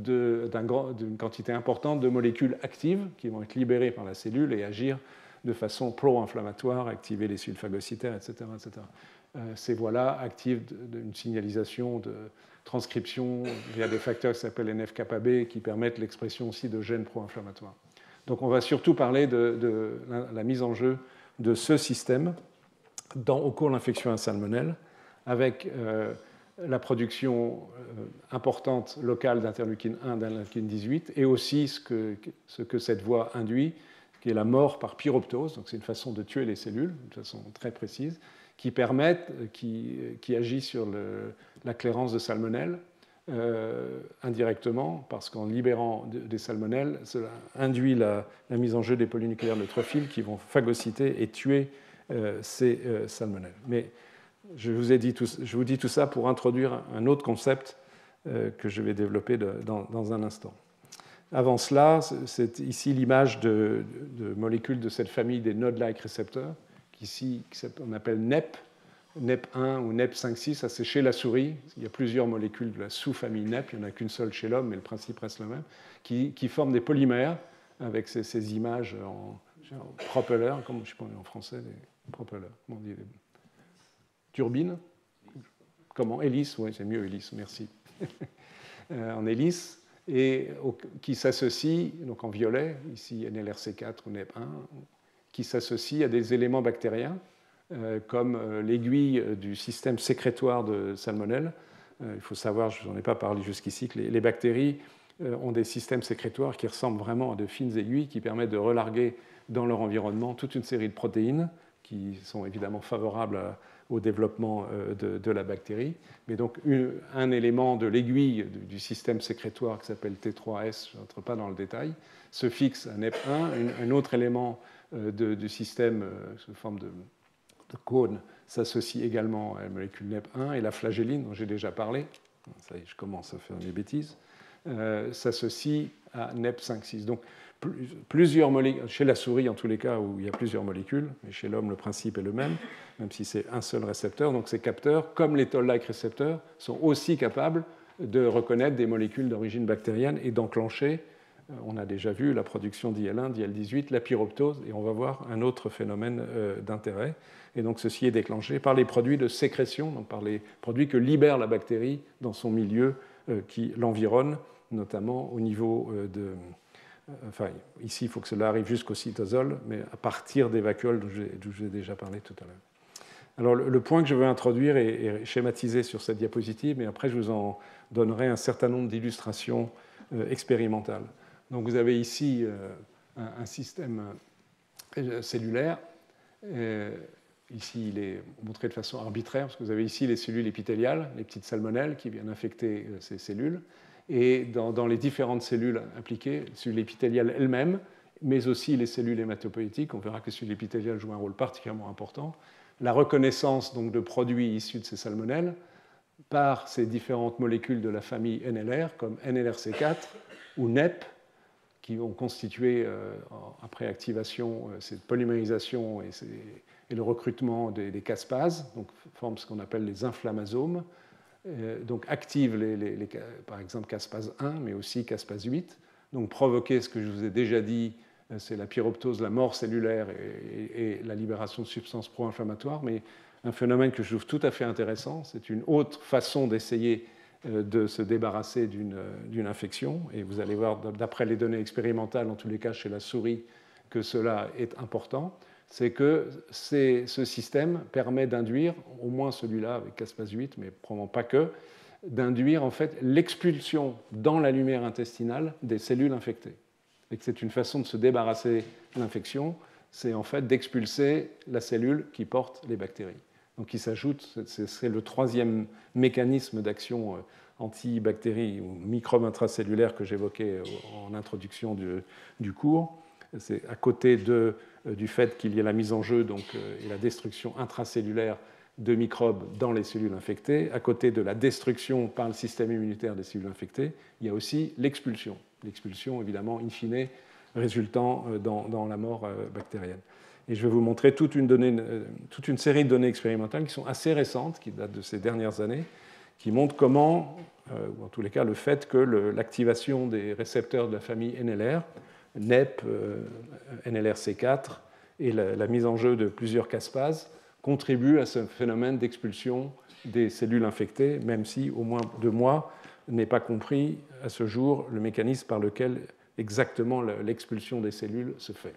d'une quantité importante de molécules actives qui vont être libérées par la cellule et agir de façon pro-inflammatoire, activer les cellules phagocytaires, et cetera et cetera. Euh, ces voies-là activent une signalisation de transcription via des facteurs qui s'appellent N F kappa B qui permettent l'expression aussi de gènes pro-inflammatoires. Donc on va surtout parler de, de la, la mise en jeu de ce système dans, au cours de l'infection à salmonelle avec euh, la production euh, importante locale d'interleukine un, d'interleukine dix-huit, et aussi ce que, ce que cette voie induit, qui est la mort par pyroptose, donc c'est une façon de tuer les cellules, de façon très précise, qui permettent, qui, qui agit sur le, la clairance de salmonelle, euh, indirectement, parce qu'en libérant de, des salmonelles, cela induit la, la mise en jeu des polynucléaires neutrophiles qui vont phagocyter et tuer euh, ces euh, salmonelles. Mais Je vous, ai dit tout, je vous dis tout ça pour introduire un autre concept euh, que je vais développer de, dans, dans un instant. Avant cela, c'est ici l'image de, de, de molécules de cette famille des node-like récepteurs, qu'ici on appelle N E P, N E P un ou N E P cinq six, ça c'est chez la souris. Il y a plusieurs molécules de la sous-famille N E P, il n'y en a qu'une seule chez l'homme, mais le principe reste le même, qui, qui forment des polymères avec ces, ces images en, en propeller, comme je ne sais pas en français, des propellers, comment on dit, des turbine, comment hélice, oui c'est mieux hélice, merci, euh, en hélice, et au, qui s'associe, donc en violet, ici N L R C quatre ou N E P un, qui s'associe à des éléments bactériens, euh, comme euh, l'aiguille du système sécrétoire de salmonelle. Euh, il faut savoir, je n'en ai pas parlé jusqu'ici, que les, les bactéries euh, ont des systèmes sécrétoires qui ressemblent vraiment à de fines aiguilles qui permettent de relarguer dans leur environnement toute une série de protéines qui sont évidemment favorables à, au développement euh, de, de la bactérie. Mais donc une, un élément de l'aiguille du, du système sécrétoire qui s'appelle T trois S, je n'entre pas dans le détail, se fixe à N E P un. Une, un autre élément euh, de, du système euh, sous forme de, de cône s'associe également à la molécule N E P un, et la flagelline dont j'ai déjà parlé, ça y est, je commence à faire des bêtises, euh, s'associe à N E P cinq six. Donc plusieurs molécules, chez la souris en tous les cas où il y a plusieurs molécules, mais chez l'homme le principe est le même, même si c'est un seul récepteur. Donc ces capteurs, comme les toll-like récepteurs, sont aussi capables de reconnaître des molécules d'origine bactérienne et d'enclencher, on a déjà vu la production d'I L un, d'I L dix-huit, la pyroptose, et on va voir un autre phénomène d'intérêt. Et donc ceci est déclenché par les produits de sécrétion, donc par les produits que libère la bactérie dans son milieu qui l'environne, notamment au niveau de... Enfin, ici, il faut que cela arrive jusqu'au cytosol, mais à partir des vacuoles dont je vous ai déjà parlé tout à l'heure. Alors, le point que je veux introduire est schématisé sur cette diapositive, mais après, je vous en donnerai un certain nombre d'illustrations expérimentales. Donc, vous avez ici un système cellulaire. Ici, il est montré de façon arbitraire, parce que vous avez ici les cellules épithéliales, les petites salmonelles qui viennent infecter ces cellules. Et dans, dans les différentes cellules impliquées, les cellules épithéliales elles-mêmes, mais aussi les cellules hématopoïétiques, on verra que les cellules épithéliales jouent un rôle particulièrement important. La reconnaissance donc, de produits issus de ces salmonelles par ces différentes molécules de la famille N L R, comme N L R C quatre ou N E P, qui vont constituer, euh, après activation, euh, cette polymérisation et, ces, et le recrutement des, des caspases, donc forment ce qu'on appelle les inflammasomes. Donc active les, les, les, par exemple caspase un, mais aussi caspase huit. Donc provoquer ce que je vous ai déjà dit, c'est la pyroptose, la mort cellulaire et, et, et la libération de substances pro-inflammatoires. Mais un phénomène que je trouve tout à fait intéressant, c'est une autre façon d'essayer de se débarrasser d'une, d'une infection. Et vous allez voir, d'après les données expérimentales, en tous les cas chez la souris, que cela est important. C'est que c'est, ce système permet d'induire, au moins celui-là avec caspase huit, mais probablement pas que, d'induire en fait l'expulsion dans la lumière intestinale des cellules infectées. Et que c'est une façon de se débarrasser de l'infection, c'est en fait d'expulser la cellule qui porte les bactéries. Donc il s'ajoute, c'est, c'est le troisième mécanisme d'action antibactérie ou microbe intracellulaire que j'évoquais en introduction du, du cours. C'est à côté de, du fait qu'il y ait la mise en jeu donc, et la destruction intracellulaire de microbes dans les cellules infectées, à côté de la destruction par le système immunitaire des cellules infectées, il y a aussi l'expulsion. L'expulsion, évidemment, in fine, résultant dans, dans la mort bactérienne. Et je vais vous montrer toute une, donnée, toute une série de données expérimentales qui sont assez récentes, qui datent de ces dernières années, qui montrent comment, ou en tous les cas le fait que le, l'activation des récepteurs de la famille N L R, N E P, euh, N L R C quatre et la, la mise en jeu de plusieurs caspases contribuent à ce phénomène d'expulsion des cellules infectées, même si, au moins de moi, n'est pas compris à ce jour le mécanisme par lequel exactement l'expulsion des cellules se fait.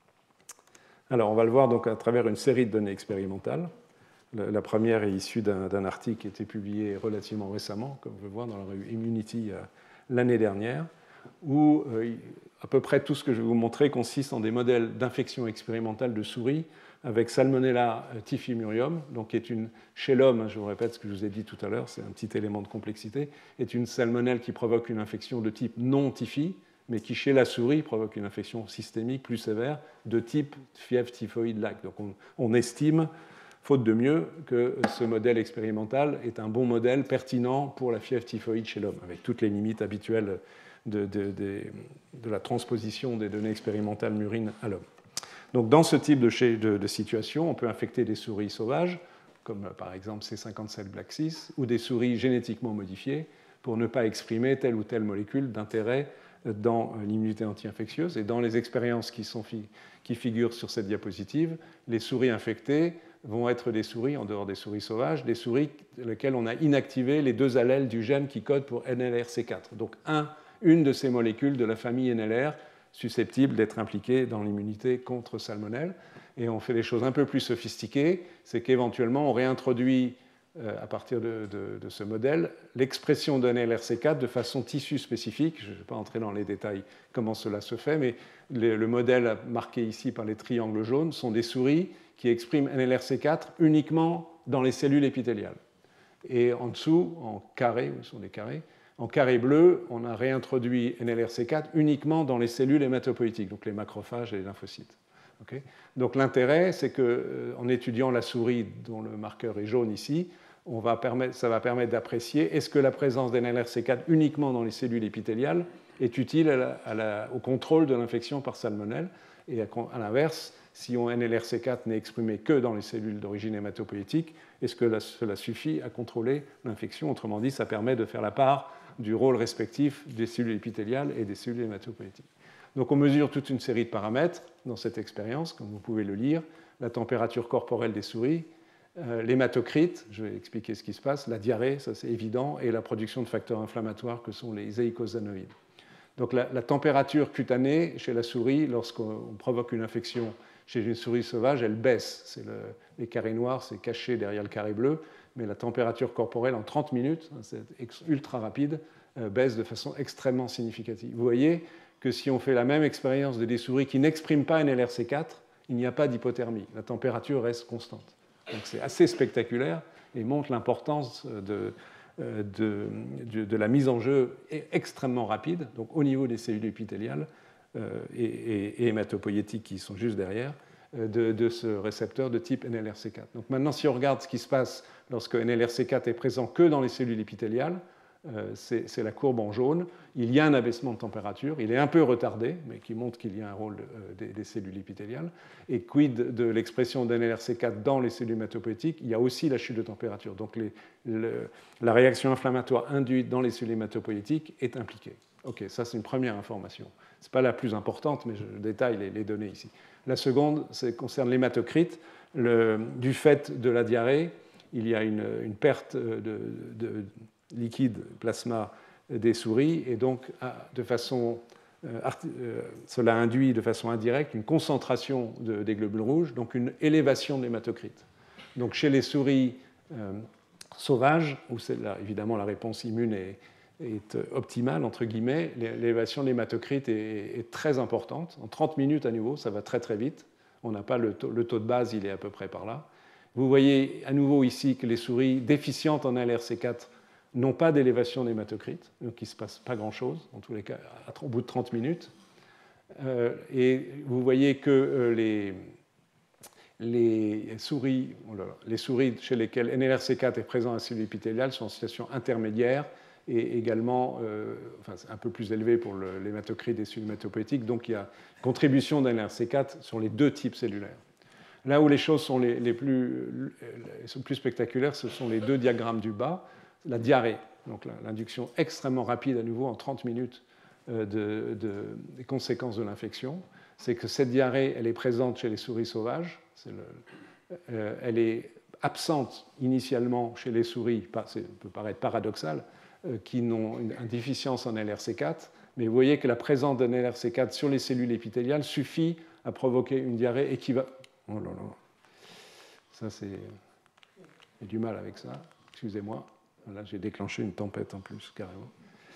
Alors, on va le voir donc à travers une série de données expérimentales. La, la première est issue d'un, d'un article qui a été publié relativement récemment, comme on peut voir dans la revue Immunity euh, l'année dernière, où euh, à peu près tout ce que je vais vous montrer consiste en des modèles d'infection expérimentale de souris avec Salmonella typhimurium, donc qui est une, chez l'homme, je vous répète ce que je vous ai dit tout à l'heure, c'est un petit élément de complexité, est une salmonelle qui provoque une infection de type non typhi, mais qui chez la souris provoque une infection systémique plus sévère de type fièvre typhoïde-like. Donc on, on estime, faute de mieux, que ce modèle expérimental est un bon modèle pertinent pour la fièvre typhoïde chez l'homme, avec toutes les limites habituelles de, de, de, de la transposition des données expérimentales murines à l'homme. Donc, dans ce type de, de, de situation, on peut infecter des souris sauvages, comme par exemple C cinquante-sept Black six, ou des souris génétiquement modifiées, pour ne pas exprimer telle ou telle molécule d'intérêt dans l'immunité anti-infectieuse. Et dans les expériences qui, sont, qui figurent sur cette diapositive, les souris infectées vont être des souris, en dehors des souris sauvages, des souris lesquelles on a inactivé les deux allèles du gène qui code pour N L R C quatre. Donc, un, une de ces molécules de la famille N L R susceptibles d'être impliquées dans l'immunité contre salmonelle. Et on fait des choses un peu plus sophistiquées, c'est qu'éventuellement on réintroduit à partir de, de, de ce modèle, l'expression de N L R C quatre de façon tissu spécifique. Je ne vais pas entrer dans les détails comment cela se fait, mais le, le modèle marqué ici par les triangles jaunes sont des souris qui expriment N L R C quatre uniquement dans les cellules épithéliales. Et en dessous, en carré, où sont les carrés, en carré bleu, on a réintroduit N L R C quatre uniquement dans les cellules hématopoïétiques, donc les macrophages et les lymphocytes. Okay. Donc l'intérêt, c'est qu'en étudiant la souris dont le marqueur est jaune ici, on va permettre, ça va permettre d'apprécier est-ce que la présence d'N L R C quatre uniquement dans les cellules épithéliales est utile à la, à la, au contrôle de l'infection par salmonelle. Et à, à l'inverse, si on N L R C quatre n'est exprimé que dans les cellules d'origine hématopoïétique, est-ce que la, cela suffit à contrôler l'infection? Autrement dit, ça permet de faire la part du rôle respectif des cellules épithéliales et des cellules hématopoïétiques. Donc on mesure toute une série de paramètres dans cette expérience, comme vous pouvez le lire, la température corporelle des souris, euh, l'hématocrite, je vais expliquer ce qui se passe, la diarrhée, ça c'est évident, et la production de facteurs inflammatoires que sont les eicosanoïdes. Donc la, la température cutanée chez la souris, lorsqu'on provoque une infection chez une souris sauvage, elle baisse. C'est le, les carrés noirs, c'est caché derrière le carré bleu, mais la température corporelle en trente minutes, c'est ultra rapide, euh, baisse de façon extrêmement significative. Vous voyez que si on fait la même expérience de des souris qui n'expriment pas N L R C quatre, il n'y a pas d'hypothermie. La température reste constante. Donc c'est assez spectaculaire et montre l'importance de, de, de, de la mise en jeu extrêmement rapide, donc au niveau des cellules épithéliales euh, et, et, et hématopoïétiques qui sont juste derrière, de, de ce récepteur de type N L R C quatre. Donc maintenant, si on regarde ce qui se passe lorsque N L R C quatre est présent que dans les cellules épithéliales, c'est, c'est la courbe en jaune. Il y a un abaissement de température, il est un peu retardé, mais qui montre qu'il y a un rôle des, des cellules épithéliales. Et quid de l'expression d'N L R C quatre dans les cellules hématopoïétiques, il y a aussi la chute de température. Donc les, le, la réaction inflammatoire induite dans les cellules hématopoïétiques est impliquée. Ok, ça c'est une première information. Ce n'est pas la plus importante, mais je détaille les, les données ici. La seconde, c'est, concerne l'hématocrite. Le, du fait de la diarrhée, il y a une, une perte de, de liquide plasma des souris, et donc de façon, euh, euh, cela induit de façon indirecte une concentration de, des globules rouges, donc une élévation de l'hématocrite. Donc chez les souris euh, sauvages, où c'est là, évidemment la réponse immune est, est optimale, entre guillemets, l'élévation de l'hématocrite est, est très importante. En trente minutes à nouveau, ça va très très vite. On n'a pas le taux, le taux de base, il est à peu près par là. Vous voyez à nouveau ici que les souris déficientes en N L R C quatre n'ont pas d'élévation d'hématocrite, donc il ne se passe pas grand-chose, en tous les cas, au bout de trente minutes. Euh, et vous voyez que euh, les, les, souris, les souris chez lesquelles N L R C quatre est présent à la cellule épithéliale sont en situation intermédiaire et également euh, enfin, un peu plus élevée pour le, l'hématocrite des cellules hématopoïétiques, donc il y a contribution d'N L R C quatre sur les deux types cellulaires. Là où les choses sont les, les plus, les plus spectaculaires, ce sont les deux diagrammes du bas. La diarrhée, donc l'induction extrêmement rapide à nouveau en trente minutes de, de, des conséquences de l'infection, c'est que cette diarrhée, elle est présente chez les souris sauvages, c'est le, euh, elle est absente initialement chez les souris, ça peut paraître paradoxal, euh, qui n'ont une, une déficience en N L R C quatre, mais vous voyez que la présence de N L R C quatre sur les cellules épithéliales suffit à provoquer une diarrhée équivalente. Oh là là, ça c'est... J'ai du mal avec ça, excusez-moi. Là, j'ai déclenché une tempête en plus, carrément.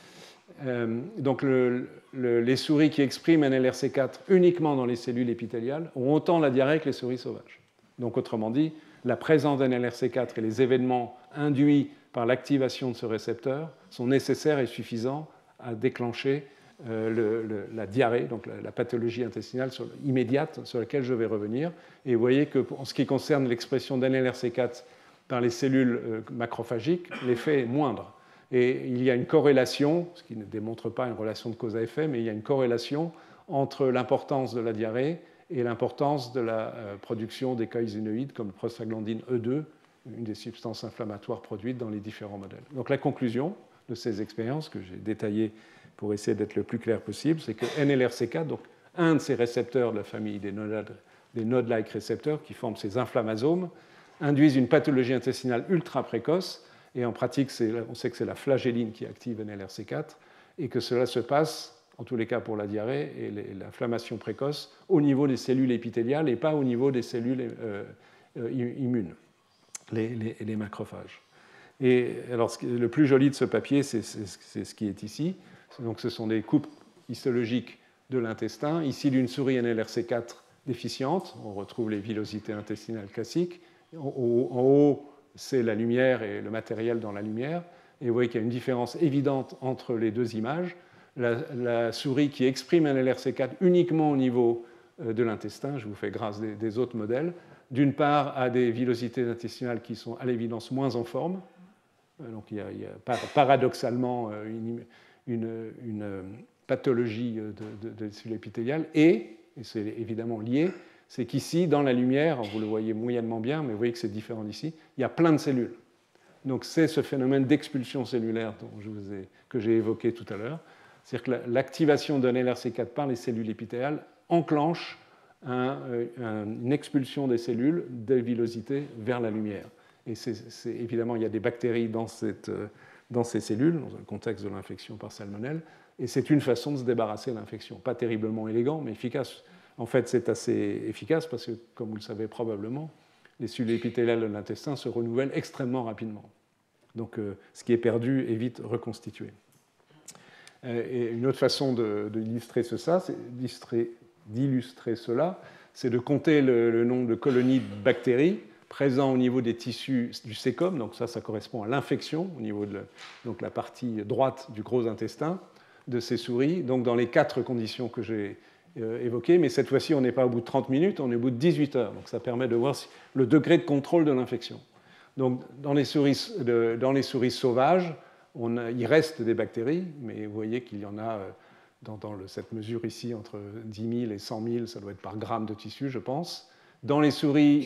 Euh, donc, le, le, les souris qui expriment N L R C quatre uniquement dans les cellules épithéliales ont autant la diarrhée que les souris sauvages. Donc, autrement dit, la présence d'N L R C quatre et les événements induits par l'activation de ce récepteur sont nécessaires et suffisants à déclencher euh, le, le, la diarrhée, donc la, la pathologie intestinale sur, immédiate sur laquelle je vais revenir. Et vous voyez que, en ce qui concerne l'expression d'N L R C quatre dans les cellules macrophagiques, l'effet est moindre. Et il y a une corrélation, ce qui ne démontre pas une relation de cause à effet, mais il y a une corrélation entre l'importance de la diarrhée et l'importance de la production d'écoïsinoïdes comme le prostaglandine E deux, une des substances inflammatoires produites dans les différents modèles. Donc la conclusion de ces expériences, que j'ai détaillées pour essayer d'être le plus clair possible, c'est que N L R C quatre, donc un de ces récepteurs de la famille des node-like récepteurs qui forment ces inflammasomes, induisent une pathologie intestinale ultra précoce, et en pratique, c'est, on sait que c'est la flagelline qui active N L R C quatre, et que cela se passe, en tous les cas pour la diarrhée et l'inflammation précoce, au niveau des cellules épithéliales et pas au niveau des cellules euh, euh, immunes, les, les, les macrophages. Et alors, le plus joli de ce papier, c'est ce qui est ici. Donc, ce sont des coupes histologiques de l'intestin. Ici, d'une souris N L R C quatre déficiente. On retrouve les villosités intestinales classiques. En haut, c'est la lumière et le matériel dans la lumière. Et vous voyez qu'il y a une différence évidente entre les deux images. La, la souris qui exprime N L R C quatre uniquement au niveau de l'intestin, je vous fais grâce des, des autres modèles, d'une part a des villosités intestinales qui sont à l'évidence moins en forme. Donc il y a, il y a paradoxalement une, une, une pathologie de, de, de cellules épithéliales. Et, et c'est évidemment lié, c'est qu'ici, dans la lumière, vous le voyez moyennement bien, mais vous voyez que c'est différent d'ici, il y a plein de cellules. Donc c'est ce phénomène d'expulsion cellulaire dont je vous ai, que j'ai évoqué tout à l'heure. C'est-à-dire que l'activation de N L R C quatre par les cellules épithéliales enclenche un, un, une expulsion des cellules de villosité vers la lumière. Et c'est, c'est, évidemment, il y a des bactéries dans, cette, dans ces cellules, dans un contexte de l'infection par salmonelle, et c'est une façon de se débarrasser de l'infection. Pas terriblement élégant, mais efficace. En fait, c'est assez efficace parce que, comme vous le savez probablement, les cellules épithéliales de l'intestin se renouvellent extrêmement rapidement. Donc, euh, ce qui est perdu est vite reconstitué. Euh, et une autre façon d'illustrer de, ça, c'est d'illustrer cela, c'est de compter le, le nombre de colonies de bactéries présents au niveau des tissus du sécom. Donc ça, ça correspond à l'infection au niveau de la, donc la partie droite du gros intestin de ces souris. Donc dans les quatre conditions que j'ai euh, évoquées, mais cette fois-ci, on n'est pas au bout de trente minutes, on est au bout de dix-huit heures. Donc ça permet de voir si, le degré de contrôle de l'infection. Donc dans les souris, de, dans les souris sauvages, on a, il reste des bactéries, mais vous voyez qu'il y en a dans, dans le, cette mesure ici entre dix mille et cent mille, ça doit être par gramme de tissu, je pense. Dans les souris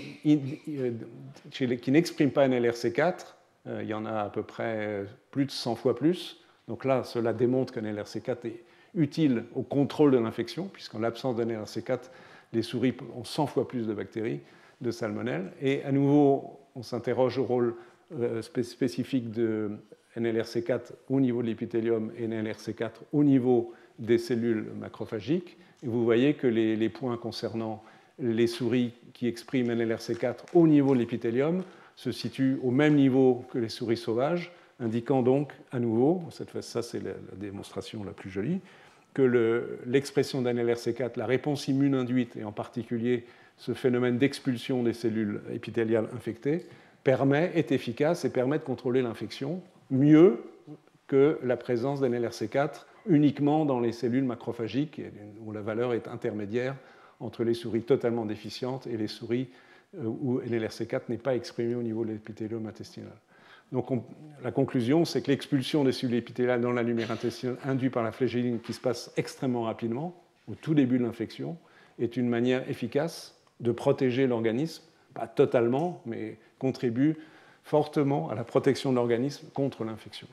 qui n'expriment pas N L R C quatre, il y en a à peu près plus de cent fois plus. Donc là, cela démontre que N L R C quatre est utile au contrôle de l'infection, puisqu'en l'absence de N L R C quatre, les souris ont cent fois plus de bactéries de salmonelle. Et à nouveau, on s'interroge au rôle spécifique de N L R C quatre au niveau de l'épithélium et N L R C quatre au niveau des cellules macrophagiques. Et vous voyez que les, les points concernant les souris qui expriment N L R C quatre au niveau de l'épithélium se situent au même niveau que les souris sauvages, indiquant donc à nouveau, cette fois, ça c'est la, la démonstration la plus jolie, que l'expression d'N L R C quatre, la réponse immune induite, et en particulier ce phénomène d'expulsion des cellules épithéliales infectées, permet, est efficace et permet de contrôler l'infection mieux que la présence d'N L R C quatre uniquement dans les cellules macrophagiques, où la valeur est intermédiaire entre les souris totalement déficientes et les souris où N L R C quatre n'est pas exprimé au niveau de l'épithélium intestinal. Donc on, la conclusion, c'est que l'expulsion des cellules épithéliales dans la lumière intestinale induite par la flagelline, qui se passe extrêmement rapidement, au tout début de l'infection, est une manière efficace de protéger l'organisme, pas totalement, mais contribue fortement à la protection de l'organisme contre l'infection.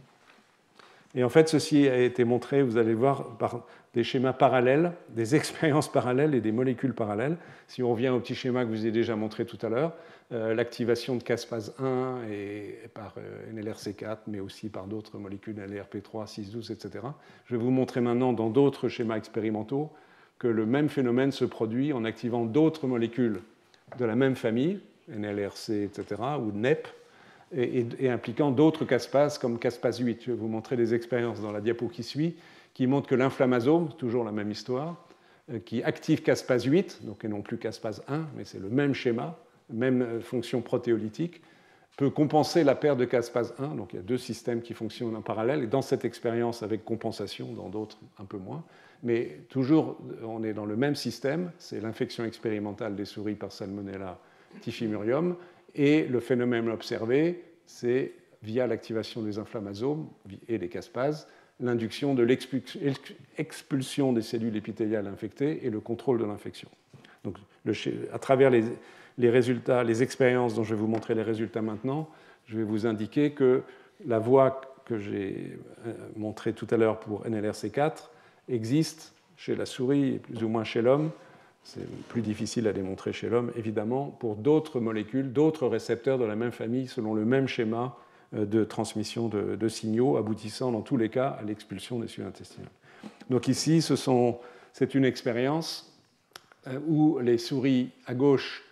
Et en fait, ceci a été montré, vous allez voir, par des schémas parallèles, des expériences parallèles et des molécules parallèles. Si on revient au petit schéma que je vous ai déjà montré tout à l'heure, euh, l'activation de caspase un et, et par euh, N L R C quatre, mais aussi par d'autres molécules, L R P trois, six douze, et cetera. Je vais vous montrer maintenant dans d'autres schémas expérimentaux que le même phénomène se produit en activant d'autres molécules de la même famille, N L R C, et cetera, ou N E P, et, et, et impliquant d'autres caspases comme caspase huit. Je vais vous montrer des expériences dans la diapo qui suit, qui montrent que l'inflammasome, toujours la même histoire, euh, qui active caspase huit, donc et non plus caspase un, mais c'est le même schéma, même fonction protéolytique, peut compenser la perte de caspase un. Donc il y a deux systèmes qui fonctionnent en parallèle, et dans cette expérience avec compensation, dans d'autres un peu moins. Mais toujours, on est dans le même système, c'est l'infection expérimentale des souris par Salmonella typhimurium, et le phénomène observé, c'est via l'activation des inflammasomes et des caspases, l'induction de l'expulsion des cellules épithéliales infectées et le contrôle de l'infection. Donc, le, à travers les, les résultats, les expériences dont je vais vous montrer les résultats maintenant, je vais vous indiquer que la voie que j'ai montrée tout à l'heure pour N L R C quatre existe chez la souris et plus ou moins chez l'homme. C'est plus difficile à démontrer chez l'homme, évidemment, pour d'autres molécules, d'autres récepteurs de la même famille, selon le même schéma de transmission de, de signaux, aboutissant dans tous les cas à l'expulsion des cellules intestinales. Donc ici, c'est une expérience où les souris à gauche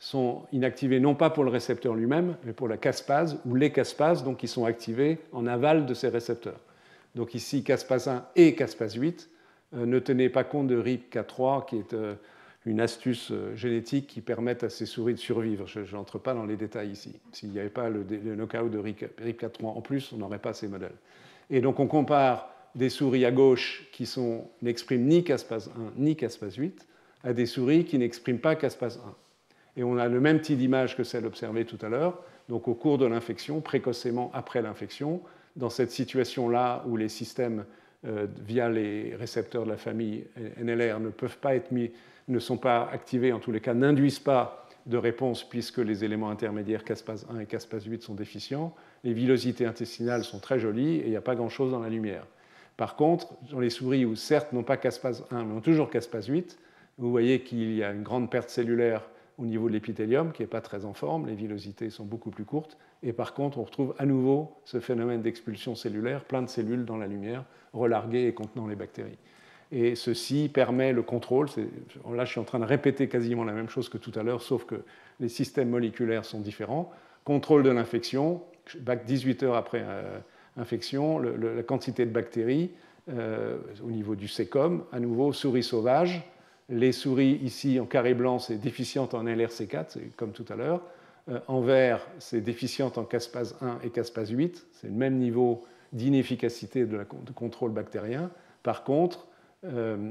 sont inactivés non pas pour le récepteur lui-même, mais pour la caspase ou les caspases, donc qui sont activés en aval de ces récepteurs. Donc ici, caspase un et caspase huit. Euh, ne tenez pas compte de R I P K trois, qui est euh, une astuce euh, génétique qui permet à ces souris de survivre. Je n'entre pas dans les détails ici. S'il n'y avait pas le, le knockout de R I P K trois en plus, on n'aurait pas ces modèles. Et donc on compare des souris à gauche qui n'expriment ni caspase un ni caspase huit à des souris qui n'expriment pas caspase un. Et on a le même type d'image que celle observée tout à l'heure, donc au cours de l'infection, précocement après l'infection, dans cette situation-là où les systèmes euh, via les récepteurs de la famille N L R ne peuvent pas être mis, ne sont pas activés, en tous les cas, n'induisent pas de réponse puisque les éléments intermédiaires caspase un et caspase huit sont déficients. Les villosités intestinales sont très jolies et il n'y a pas grand-chose dans la lumière. Par contre, dans les souris où certes n'ont pas caspase un mais ont toujours caspase huit, vous voyez qu'il y a une grande perte cellulaire au niveau de l'épithélium qui n'est pas très en forme, les villosités sont beaucoup plus courtes, et par contre on retrouve à nouveau ce phénomène d'expulsion cellulaire, plein de cellules dans la lumière, relarguées et contenant les bactéries. Et ceci permet le contrôle. Là, je suis en train de répéter quasiment la même chose que tout à l'heure, sauf que les systèmes moléculaires sont différents. Contrôle de l'infection, dix-huit heures après euh, infection, le, le, la quantité de bactéries euh, au niveau du sécom, à nouveau souris sauvage. Les souris ici en carré blanc, c'est déficiente en L R C quatre, comme tout à l'heure. Euh, en vert, c'est déficiente en caspase un et caspase huit. C'est le même niveau d'inefficacité de, de contrôle bactérien. Par contre, euh,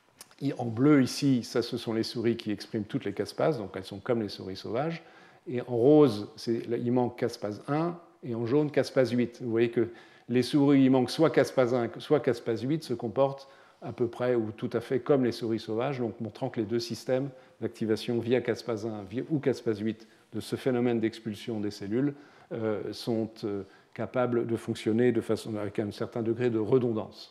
en bleu ici, ça, ce sont les souris qui expriment toutes les caspases, donc elles sont comme les souris sauvages. Et en rose, il manque caspase un, et en jaune, caspase huit. Vous voyez que les souris, il manque soit caspase un, soit caspase huit, se comportent à peu près ou tout à fait comme les souris sauvages, donc montrant que les deux systèmes d'activation via caspase un ou caspase huit de ce phénomène d'expulsion des cellules euh, sont euh, capables de fonctionner de façon, avec un certain degré de redondance.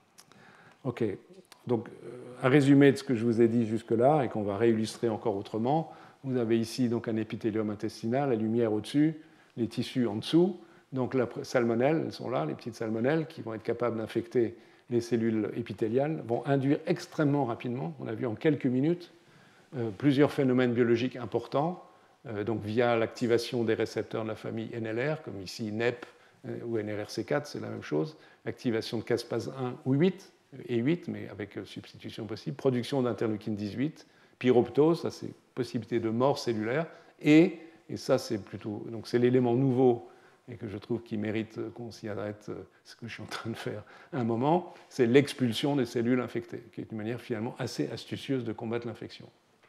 OK. Donc, un résumé de ce que je vous ai dit jusque-là et qu'on va réillustrer encore autrement. Vous avez ici donc un épithélium intestinal, la lumière au-dessus, les tissus en dessous. Donc, la salmonelle, elles sont là, les petites salmonelles qui vont être capables d'infecter les cellules épithéliales, vont induire extrêmement rapidement, on a vu en quelques minutes, euh, plusieurs phénomènes biologiques importants, euh, donc via l'activation des récepteurs de la famille N L R, comme ici N E P euh, ou N L R C quatre, c'est la même chose, activation de caspase un ou huit, et huit, mais avec substitution possible, production d'interleukine dix-huit, pyroptose, ça c'est possibilité de mort cellulaire, et, et ça c'est plutôt, donc c'est l'élément nouveau et que je trouve qui mérite qu'on s'y arrête, ce que je suis en train de faire un moment, c'est l'expulsion des cellules infectées, qui est une manière finalement assez astucieuse de combattre l'infection.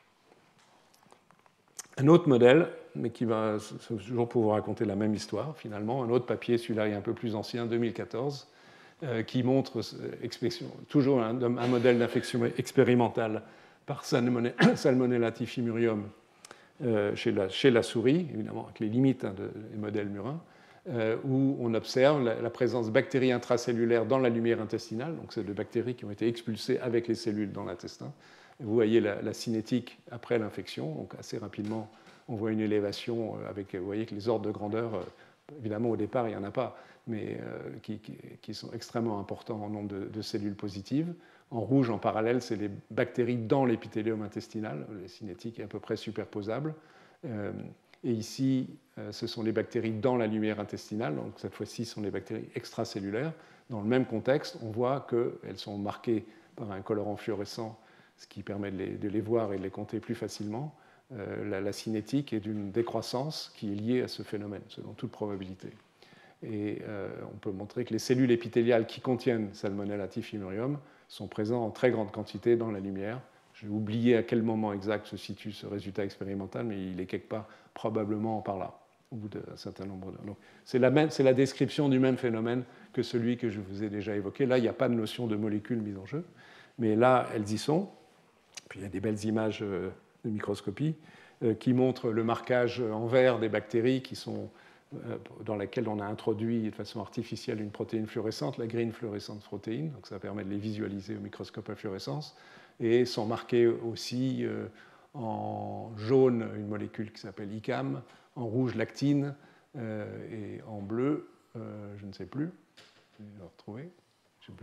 Un autre modèle, mais qui va toujours pouvoir raconter la même histoire finalement, un autre papier, celui-là est un peu plus ancien, deux mille quatorze, euh, qui montre toujours un, un modèle d'infection expérimentale par Salmonella typhimurium euh, chez, la, chez la souris, évidemment avec les limites hein, des modèles murins, euh, où on observe la, la présence de bactéries intracellulaires dans la lumière intestinale, donc c'est des bactéries qui ont été expulsées avec les cellules dans l'intestin. Vous voyez la, la cinétique après l'infection, donc assez rapidement on voit une élévation avec, vous voyez que les ordres de grandeur, évidemment au départ il n'y en a pas, mais euh, qui, qui, qui sont extrêmement importants en nombre de, de cellules positives. En rouge, en parallèle, c'est les bactéries dans l'épithélium intestinal, la cinétique est à peu près superposable. Euh, et ici, euh, ce sont les bactéries dans la lumière intestinale, donc cette fois-ci, ce sont les bactéries extracellulaires. Dans le même contexte, on voit qu'elles sont marquées par un colorant fluorescent, ce qui permet de les, de les voir et de les compter plus facilement. Euh, la, la cinétique est d'une décroissance qui est liée à ce phénomène, selon toute probabilité. Et euh, on peut montrer que les cellules épithéliales qui contiennent Salmonella typhimurium sont présentes en très grande quantité dans la lumière. J'ai oublié à quel moment exact se situe ce résultat expérimental, mais il est quelque part probablement par là, au bout d'un certain nombre d'heures. Donc, c'est la, même, c'est la description du même phénomène que celui que je vous ai déjà évoqué. Là, il n'y a pas de notion de molécules mise en jeu, mais là, elles y sont. Puis il y a des belles images de microscopie euh, qui montrent le marquage en vert des bactéries qui sont, euh, dans laquelle on a introduit de façon artificielle une protéine fluorescente, la green fluorescent protein, donc ça permet de les visualiser au microscope à fluorescence, et sont marquées aussi euh, en jaune une molécule qui s'appelle I C A M, en rouge l'actine, euh, et en bleu, euh, je ne sais plus, je vais le retrouver, je ne sais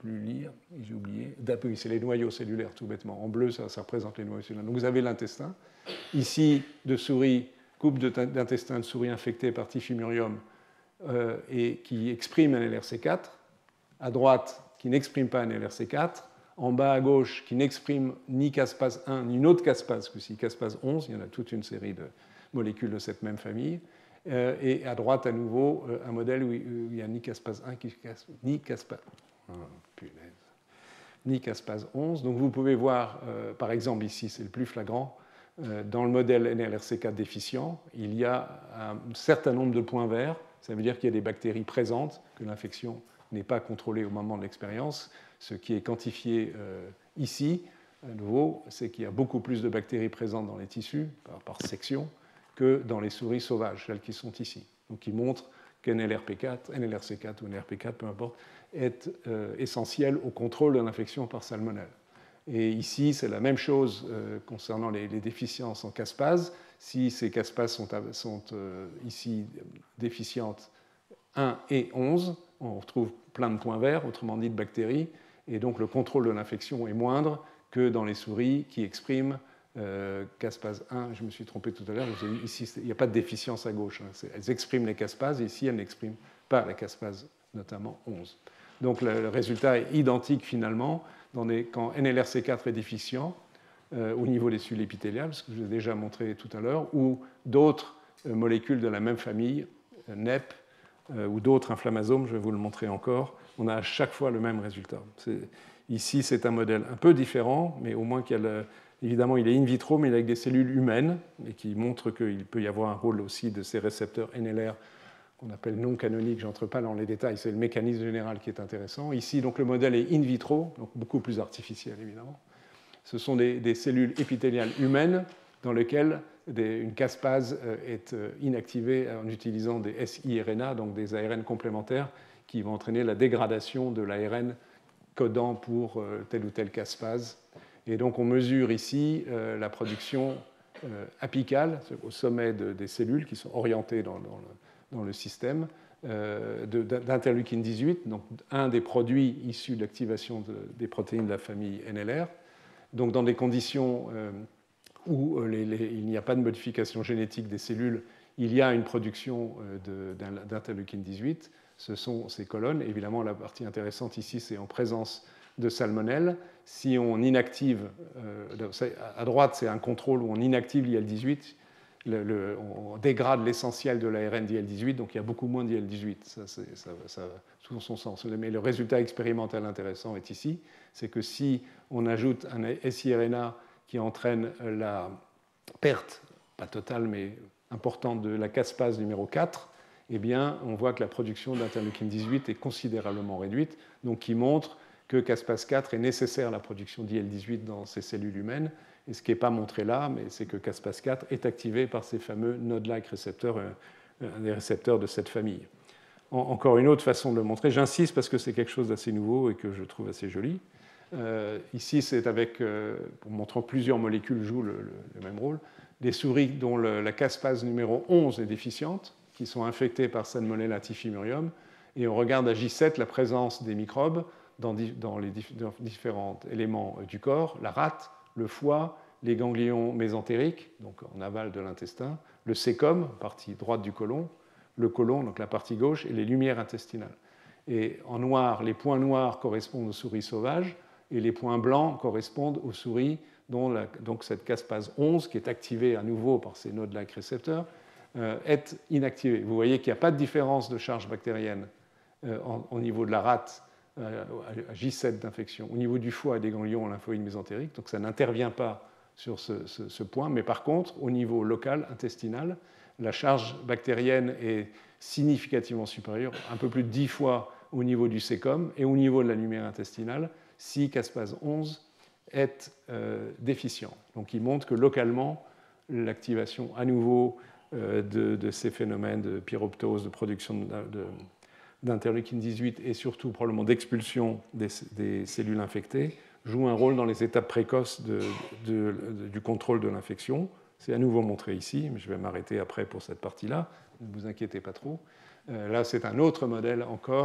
plus lire, j'ai oublié. Oui, c'est les noyaux cellulaires, tout bêtement. En bleu, ça, ça représente les noyaux cellulaires. Donc vous avez l'intestin. Ici, de souris, coupe d'intestin de souris infectée par Typhimurium euh, et qui exprime un L R C quatre. À droite, qui n'exprime pas un L R C quatre. En bas à gauche, qui n'exprime ni caspase un, ni une autre caspase, que si caspase onze, il y en a toute une série de molécules de cette même famille. Euh, et à droite, à nouveau, euh, un modèle où il n'y a ni caspase un, ni caspase, oh, ni caspase onze. Donc vous pouvez voir, euh, par exemple, ici, c'est le plus flagrant, euh, dans le modèle N L R C quatre déficient, il y a un certain nombre de points verts. Ça veut dire qu'il y a des bactéries présentes, que l'infection n'est pas contrôlée au moment de l'expérience. Ce qui est quantifié euh, ici, à nouveau, c'est qu'il y a beaucoup plus de bactéries présentes dans les tissus, par, par section, que dans les souris sauvages, celles qui sont ici. Donc, qui montrent qu'N L R P quatre, N L R C quatre ou N L R P quatre, peu importe, est euh, essentiel au contrôle de l'infection par salmonelle. Et ici, c'est la même chose euh, concernant les, les déficiences en caspase. Si ces caspases sont, sont euh, ici déficientes un et onze, on retrouve plein de points verts, autrement dit de bactéries, et donc le contrôle de l'infection est moindre que dans les souris qui expriment euh, caspase un. Je me suis trompé tout à l'heure, ici il n'y a pas de déficience à gauche. Hein. Elles expriment les caspases, et ici elles n'expriment pas la caspase, notamment onze. Donc le, le résultat est identique finalement dans des, quand N L R C quatre est déficient euh, au niveau des cellules épithéliales, ce que je vous ai déjà montré tout à l'heure, ou d'autres euh, molécules de la même famille, euh, N E P, euh, ou d'autres inflammasomes, je vais vous le montrer encore, on a à chaque fois le même résultat. Ici, c'est un modèle un peu différent, mais au moins qu'il y a le, évidemment, il est in vitro, mais il est avec des cellules humaines, et qui montre qu'il peut y avoir un rôle aussi de ces récepteurs N L R qu'on appelle non canoniques. Je n'entre pas dans les détails, c'est le mécanisme général qui est intéressant. Ici, donc, le modèle est in vitro, donc beaucoup plus artificiel, évidemment. Ce sont des, des cellules épithéliales humaines dans lesquelles des, une caspase est inactivée en utilisant des siRNA, donc des A R N complémentaires, qui vont entraîner la dégradation de l'A R N codant pour telle ou telle caspase. Et donc on mesure ici euh, la production euh, apicale, au sommet de, des cellules qui sont orientées dans, dans, le, dans le système, euh, d'interleukine dix-huit, donc un des produits issus de l'activation de, des protéines de la famille N L R. Donc dans des conditions euh, où les, les, il n'y a pas de modification génétique des cellules, il y a une production euh, d'interleukine dix-huit. Ce sont ces colonnes. Évidemment, la partie intéressante ici, c'est en présence de salmonelle. Si on inactive, euh, à droite, c'est un contrôle où on inactive l'I L dix-huit, le, le, on dégrade l'essentiel de l'A R N d'I L dix-huit, donc il y a beaucoup moins d'I L dix-huit. Ça, ça, ça, tout son sens. Mais le résultat expérimental intéressant est ici, c'est que si on ajoute un siRNA qui entraîne la perte, pas totale, mais importante, de la caspase numéro quatre, eh bien, on voit que la production d'interleukine dix-huit est considérablement réduite, donc qui montre que caspase quatre est nécessaire à la production d'I L dix-huit dans ces cellules humaines. Et ce qui n'est pas montré là, mais c'est que caspase quatre est activé par ces fameux node-like récepteurs, euh, des récepteurs de cette famille. En, encore une autre façon de le montrer, j'insiste parce que c'est quelque chose d'assez nouveau et que je trouve assez joli. Euh, ici, c'est avec, euh, pour montrer plusieurs molécules jouent le, le, le même rôle, des souris dont le, la caspase numéro onze est déficiente, qui sont infectés par Salmonella typhimurium, et on regarde à J sept la présence des microbes dans, dans les dif dans différents éléments du corps, la rate, le foie, les ganglions mésentériques, donc en aval de l'intestin, le sécom, partie droite du côlon, le côlon, donc la partie gauche, et les lumières intestinales. Et en noir, les points noirs correspondent aux souris sauvages, et les points blancs correspondent aux souris dont la, donc cette caspase onze, qui est activée à nouveau par ces node-like récepteurs, euh, est inactivée. Vous voyez qu'il n'y a pas de différence de charge bactérienne euh, en, au niveau de la rate euh, à J sept d'infection, au niveau du foie et des ganglions lymphoïdes mésentériques, donc ça n'intervient pas sur ce, ce, ce point, mais par contre, au niveau local, intestinal, la charge bactérienne est significativement supérieure, un peu plus de dix fois au niveau du sécom et au niveau de la lumière intestinale, si caspase onze est euh, déficient. Donc il montre que localement, l'activation à nouveau euh, de, de ces phénomènes de pyroptose, de production d'interleukine dix-huit et surtout probablement d'expulsion des, des cellules infectées joue un rôle dans les étapes précoces de, de, de, du contrôle de l'infection. C'est à nouveau montré ici, mais je vais m'arrêter après pour cette partie-là. Ne vous inquiétez pas trop. Euh, là, c'est un autre modèle encore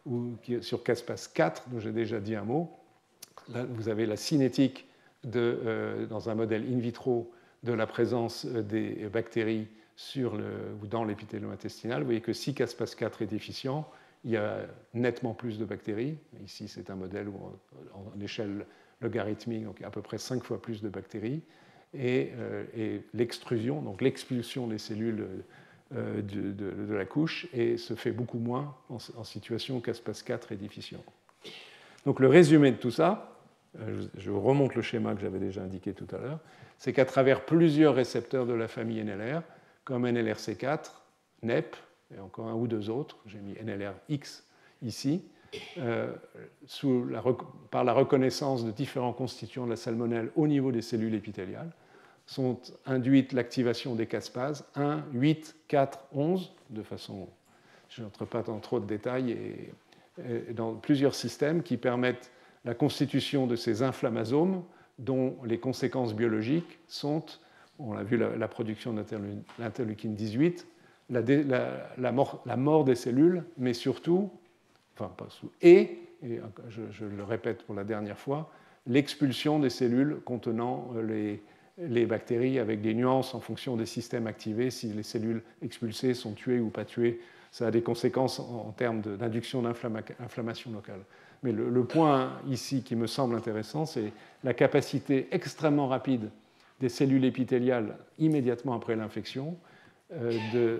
ou sur caspase quatre, dont j'ai déjà dit un mot. Là, vous avez la cinétique de, euh, dans un modèle in vitro de la présence des bactéries sur le, ou dans l'épithélium intestinal. Vous voyez que si caspase quatre est déficient, il y a nettement plus de bactéries. Ici, c'est un modèle où en, en échelle logarithmique, donc à peu près cinq fois plus de bactéries. Et, euh, et l'extrusion, donc l'expulsion des cellules euh, de, de, de la couche, et se fait beaucoup moins en, en situation où caspase quatre est déficient. Donc le résumé de tout ça, je remonte le schéma que j'avais déjà indiqué tout à l'heure, c'est qu'à travers plusieurs récepteurs de la famille N L R, comme N L R C quatre, N E P, et encore un ou deux autres, j'ai mis N L R X ici, euh, sous la, par la reconnaissance de différents constituants de la salmonelle au niveau des cellules épithéliales, sont induites l'activation des caspases un, huit, quatre, onze, de façon, je n'entre pas dans trop de détails, et, et dans plusieurs systèmes qui permettent la constitution de ces inflammasomes dont les conséquences biologiques sont, on l'a vu, la, la production de l'interleukine dix-huit, la, la, la, mort, la mort des cellules, mais surtout, enfin pas sous, et, et je, je le répète pour la dernière fois, l'expulsion des cellules contenant les, les bactéries avec des nuances en fonction des systèmes activés. Si les cellules expulsées sont tuées ou pas tuées, ça a des conséquences en, en termes d'induction d'inflammation locale. Mais le, le point ici qui me semble intéressant, c'est la capacité extrêmement rapide des cellules épithéliales immédiatement après l'infection euh,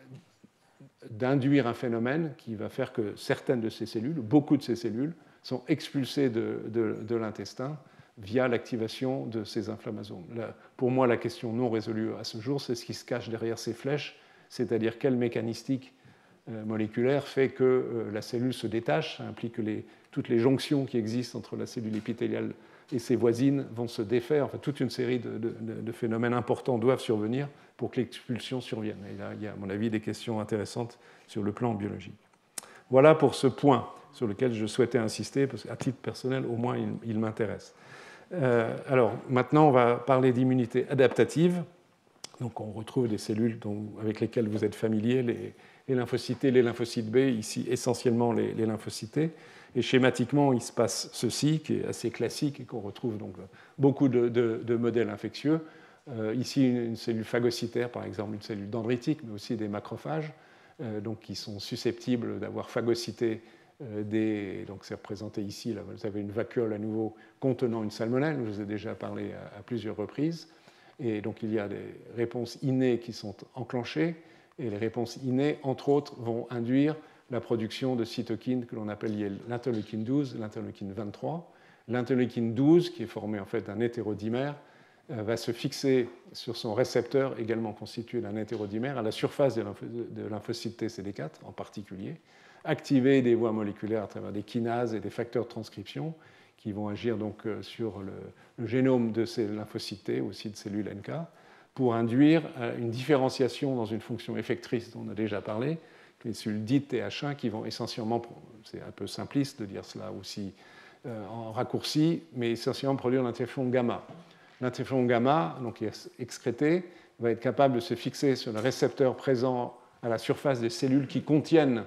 d'induire un phénomène qui va faire que certaines de ces cellules, beaucoup de ces cellules, sont expulsées de, de, de l'intestin via l'activation de ces inflammasomes. Là, pour moi, la question non résolue à ce jour, c'est ce qui se cache derrière ces flèches, c'est-à-dire quelle mécanistique euh, moléculaire fait que euh, la cellule se détache. Ça implique que les, toutes les jonctions qui existent entre la cellule épithéliale et ses voisines vont se défaire. Enfin, toute une série de, de, de phénomènes importants doivent survenir pour que l'expulsion survienne. Et là, il y a, à mon avis, des questions intéressantes sur le plan biologique. Voilà pour ce point sur lequel je souhaitais insister, parce qu'à titre personnel, au moins, il, il m'intéresse. Euh, alors, maintenant, on va parler d'immunité adaptative. Donc, on retrouve des cellules dont, avec lesquelles vous êtes familiers, les, les lymphocytes T, les lymphocytes B, ici essentiellement les, les lymphocytes T. Et schématiquement, il se passe ceci, qui est assez classique et qu'on retrouve donc beaucoup de, de, de modèles infectieux. Euh, ici, une, une cellule phagocytaire, par exemple, une cellule dendritique, mais aussi des macrophages, euh, donc, qui sont susceptibles d'avoir phagocyté euh, des. Donc, c'est représenté ici. Là, vous avez une vacuole à nouveau contenant une salmonelle. Je vous ai déjà parlé à, à plusieurs reprises. Et donc, il y a des réponses innées qui sont enclenchées. Et les réponses innées, entre autres, vont induire la production de cytokines que l'on appelle l'interleukine douze, l'interleukine vingt-trois. L'interleukine douze, qui est formée en fait d'un hétérodimère, euh, va se fixer sur son récepteur, également constitué d'un hétérodimère, à la surface de, lympho de lymphocyte T C D quatre en particulier, activer des voies moléculaires à travers des kinases et des facteurs de transcription qui vont agir donc sur le, le génome de ces lymphocytes T, aussi de cellules N K, pour induire euh, une différenciation dans une fonction effectrice dont on a déjà parlé, les cellules dites T H un qui vont essentiellement, c'est un peu simpliste de dire cela aussi euh, en raccourci, mais essentiellement produire l'interféron gamma. L'interféron gamma, donc, qui est excrété, va être capable de se fixer sur le récepteur présent à la surface des cellules qui contiennent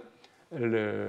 le,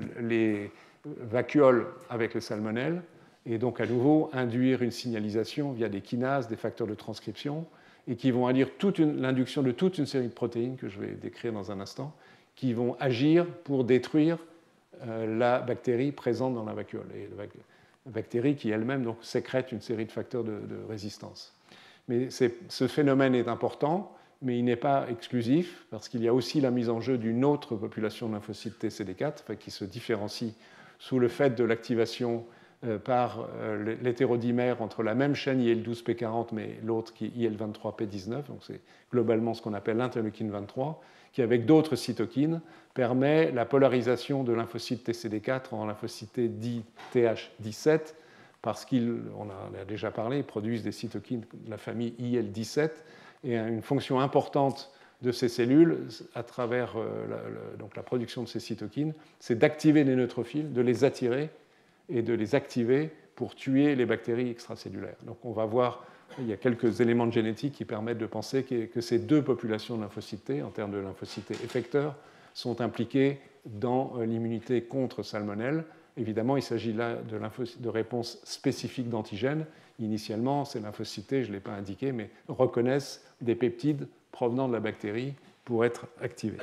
les vacuoles avec le salmonelle, et donc à nouveau induire une signalisation via des kinases, des facteurs de transcription, et qui vont induire l'induction de toute une série de protéines que je vais décrire dans un instant, qui vont agir pour détruire euh, la bactérie présente dans la vacuole. Et la bactérie qui elle-même donc, sécrète une série de facteurs de, de résistance. Mais ce phénomène est important, mais il n'est pas exclusif, parce qu'il y a aussi la mise en jeu d'une autre population de lymphocytes T C D quatre, enfin, qui se différencie sous le fait de l'activation euh, par euh, l'hétérodimère entre la même chaîne I L douze P quarante, mais l'autre qui est I L vingt-trois P dix-neuf, donc c'est globalement ce qu'on appelle l'interleukine vingt-trois, qui, avec d'autres cytokines, permet la polarisation de lymphocytes T C D quatre en lymphocytes dits T H dix-sept, parce qu'ils, on en a déjà parlé, produisent des cytokines de la famille I L dix-sept, et une fonction importante de ces cellules, à travers euh, la, la, donc la production de ces cytokines, c'est d'activer les neutrophiles, de les attirer et de les activer pour tuer les bactéries extracellulaires. Donc on va voir, il y a quelques éléments de génétique qui permettent de penser que, que ces deux populations de lymphocytes T, en termes de lymphocytes T effecteurs, sont impliquées dans l'immunité contre salmonelle. Évidemment, il s'agit là de, de réponses spécifiques d'antigènes. Initialement, ces lymphocytes T, je ne l'ai pas indiqué, mais reconnaissent des peptides provenant de la bactérie pour être activés.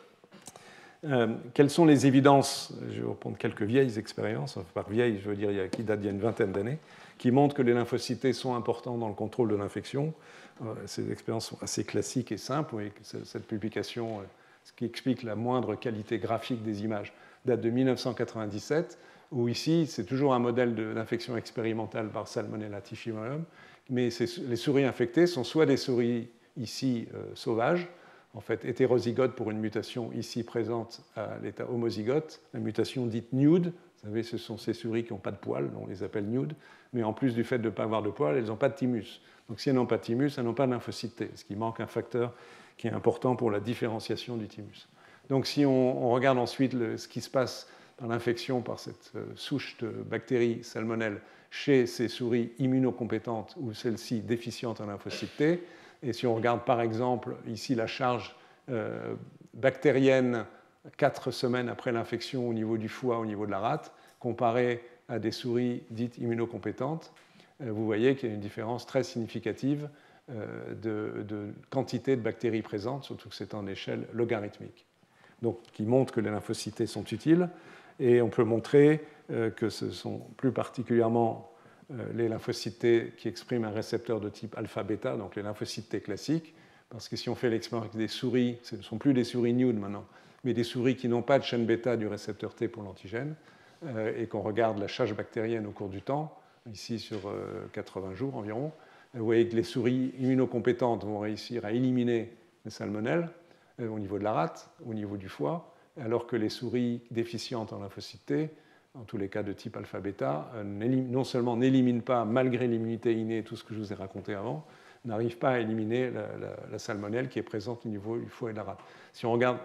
Euh, quelles sont les évidences? Je vais reprendre quelques vieilles expériences, enfin, par vieilles, je veux dire, qui datent d'il y a une vingtaine d'années, qui montrent que les lymphocytes T sont importants dans le contrôle de l'infection. Euh, ces expériences sont assez classiques et simples. Vous voyez que cette publication, euh, ce qui explique la moindre qualité graphique des images, date de mille neuf cent quatre-vingt-dix-sept, où ici, c'est toujours un modèle d'infection expérimentale par Salmonella typhimurium, mais les souris infectées sont soit des souris ici euh, sauvages, en fait hétérozygotes pour une mutation ici présente à l'état homozygote, la mutation dite nude. Vous savez, ce sont ces souris qui n'ont pas de poils, on les appelle nude, mais en plus du fait de ne pas avoir de poils, elles n'ont pas de thymus. Donc si elles n'ont pas de thymus, elles n'ont pas de lymphocytes T, ce qui manque un facteur qui est important pour la différenciation du thymus. Donc si on, on regarde ensuite le, ce qui se passe dans l'infection par cette euh, souche de bactéries salmonelles chez ces souris immunocompétentes ou celles-ci déficientes en lymphocytes T, et si on regarde par exemple ici la charge euh, bactérienne quatre semaines après l'infection au niveau du foie, au niveau de la rate, comparée à des souris dites immunocompétentes, euh, vous voyez qu'il y a une différence très significative euh, de, de quantité de bactéries présentes, surtout que c'est en échelle logarithmique. Donc, qui montre que les lymphocytes T sont utiles, et on peut montrer euh, que ce sont plus particulièrement euh, les lymphocytes T qui expriment un récepteur de type alpha-bêta, donc les lymphocytes T classiques, parce que si on fait l'expérience avec des souris, ce ne sont plus des souris nude maintenant, mais des souris qui n'ont pas de chaîne bêta du récepteur T pour l'antigène, euh, et qu'on regarde la charge bactérienne au cours du temps, ici sur euh, quatre-vingts jours environ, vous voyez que les souris immunocompétentes vont réussir à éliminer les salmonelles euh, au niveau de la rate, au niveau du foie, alors que les souris déficientes en lymphocytes T, en tous les cas de type alpha-bêta, euh, non seulement n'éliminent pas, malgré l'immunité innée et tout ce que je vous ai raconté avant, n'arrivent pas à éliminer la, la, la salmonelle qui est présente au niveau du foie et de la rate. Si on regarde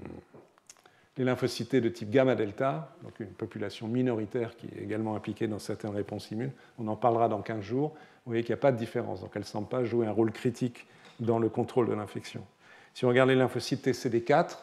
les lymphocytes T de type gamma-delta, donc une population minoritaire qui est également impliquée dans certaines réponses immunes, on en parlera dans quinze jours, vous voyez qu'il n'y a pas de différence, donc elles ne semblent pas jouer un rôle critique dans le contrôle de l'infection. Si on regarde les lymphocytes T C D quatre,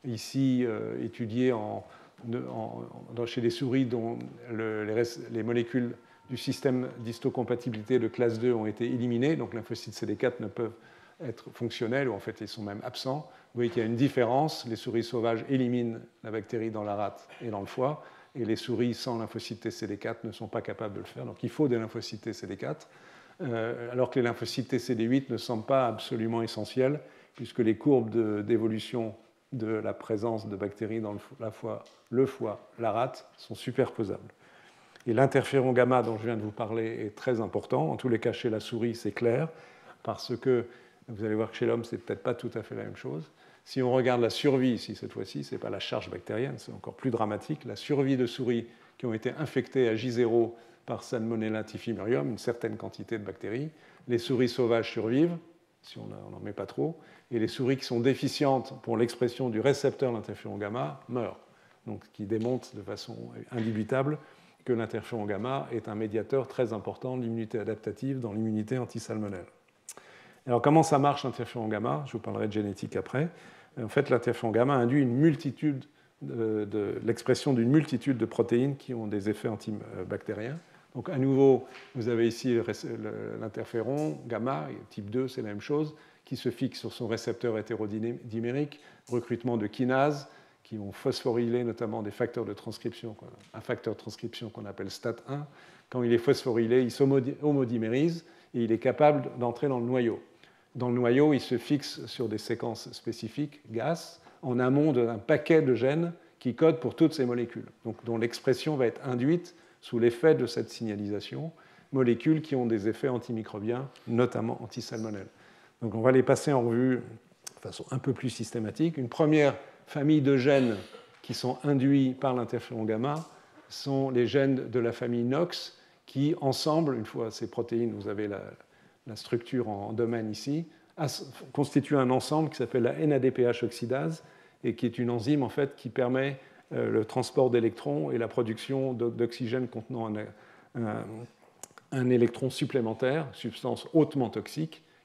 ici euh, étudiés en, en, en, chez des souris dont le, les, les molécules du système d'histocompatibilité de classe deux ont été éliminées, donc les lymphocytes C D quatre ne peuvent être fonctionnels, ou en fait ils sont même absents. Vous voyez qu'il y a une différence, les souris sauvages éliminent la bactérie dans la rate et dans le foie, et les souris sans lymphocytes T C D quatre ne sont pas capables de le faire, donc il faut des lymphocytes T C D quatre, euh, alors que les lymphocytes T C D huit ne semblent pas absolument essentiels, puisque les courbes d'évolution de, de la présence de bactéries dans le, la foie, le foie, la rate, sont superposables. Et l'interféron gamma dont je viens de vous parler est très important, en tous les cas chez la souris c'est clair, parce que vous allez voir que chez l'homme, ce n'est peut-être pas tout à fait la même chose. Si on regarde la survie, ici, cette fois-ci, ce n'est pas la charge bactérienne, c'est encore plus dramatique. La survie de souris qui ont été infectées à J zéro par Salmonella typhimurium, une certaine quantité de bactéries. Les souris sauvages survivent, si on n'en met pas trop, et les souris qui sont déficientes pour l'expression du récepteur d'interféron gamma meurent. Donc, ce qui démontre de façon indubitable que l'interféron gamma est un médiateur très important de l'immunité adaptative dans l'immunité antisalmonelle. Alors, comment ça marche l'interféron gamma? Je vous parlerai de génétique après. En fait, l'interféron gamma induit une multitude de, de l'expression d'une multitude de protéines qui ont des effets antibactériens. Donc, à nouveau, vous avez ici l'interféron gamma, type deux, c'est la même chose, qui se fixe sur son récepteur hétérodimérique, recrutement de kinases qui vont phosphoryler notamment des facteurs de transcription, un facteur de transcription qu'on appelle S T A T un. Quand il est phosphorylé, il s'homodimérise et il est capable d'entrer dans le noyau. Dans le noyau, il se fixe sur des séquences spécifiques, G A S, en amont d'un paquet de gènes qui codent pour toutes ces molécules, donc dont l'expression va être induite sous l'effet de cette signalisation, molécules qui ont des effets antimicrobiens, notamment antisalmonelles. Donc on va les passer en revue de façon un peu plus systématique. Une première famille de gènes qui sont induits par l'interféron gamma sont les gènes de la famille N O X qui, ensemble, une fois ces protéines, vous avez la, la structure en domaine ici, constituent un ensemble qui s'appelle la N A D P H oxydase et qui est une enzyme en fait, qui permet euh, le transport d'électrons et la production d'oxygène contenant un, un, un électron supplémentaire, substance hautement toxique,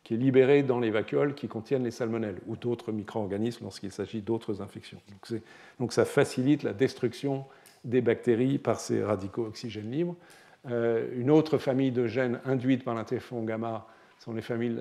qui est libéré dans les vacuoles qui contiennent les salmonelles ou d'autres micro-organismes lorsqu'il s'agit d'autres infections. Donc, donc ça facilite la destruction des bactéries par ces radicaux oxygène libres. Euh, une autre famille de gènes induites par l'interféron gamma sont les familles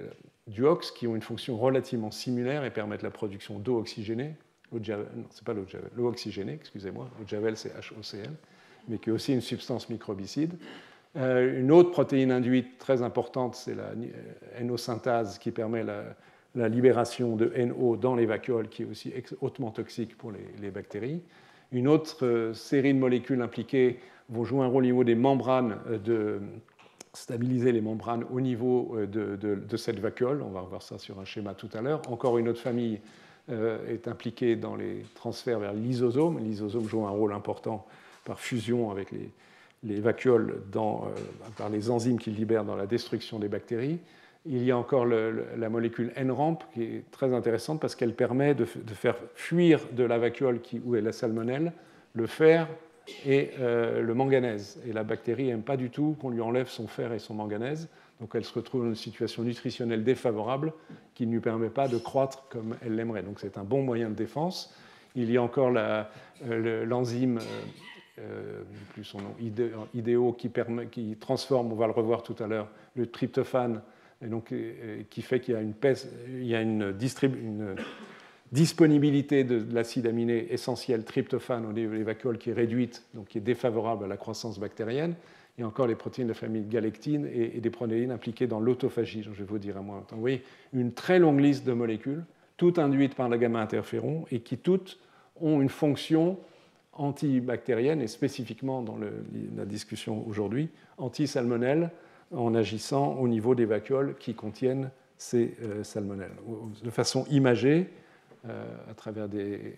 du O X qui ont une fonction relativement similaire et permettent la production d'eau oxygénée. L'eau de Javel, non, c'est pas l'eau de Javel, l'eau oxygénée, excusez-moi, l'eau de Javel c'est H O C L, mais qui est aussi une substance microbicide. Euh, une autre protéine induite très importante, c'est la N O-synthase qui permet la, la libération de N O dans les vacuoles, qui est aussi hautement toxique pour les, les bactéries. Une autre euh, série de molécules impliquées vont jouer un rôle au niveau des membranes, euh, de stabiliser les membranes au niveau euh, de, de, de cette vacuole. On va revoir ça sur un schéma tout à l'heure. Encore une autre famille euh, est impliquée dans les transferts vers les lysosomes. Les lysosomes jouent un rôle important par fusion avec les les vacuoles dans, euh, par les enzymes qu'ils libèrent dans la destruction des bactéries. Il y a encore le, le, la molécule N ramp qui est très intéressante parce qu'elle permet de, de faire fuir de la vacuole qui, où est la salmonelle le fer et euh, le manganèse. Et la bactérie n'aime pas du tout qu'on lui enlève son fer et son manganèse, donc elle se retrouve dans une situation nutritionnelle défavorable qui ne lui permet pas de croître comme elle l'aimerait. Donc c'est un bon moyen de défense. Il y a encore la, euh, l'enzyme... Euh, Euh, plus son nom, I D O, qui, permet, qui transforme, on va le revoir tout à l'heure, le tryptophane, et donc, et, qui fait qu'il y a une, pèse, il y a une, distrib, une disponibilité de, de l'acide aminé essentiel tryptophane au niveau des vacuoles qui est réduite, donc qui est défavorable à la croissance bactérienne. Il y a encore les protéines de la famille de galectine et, et des protéines impliquées dans l'autophagie, dont je vais vous dire à moins longtemps. Vous voyez, une très longue liste de molécules, toutes induites par la gamma-interféron et qui toutes ont une fonction antibactérienne et spécifiquement dans le, la discussion aujourd'hui, anti-salmonelle en agissant au niveau des vacuoles qui contiennent ces euh, salmonelles. De façon imagée, euh, à travers des,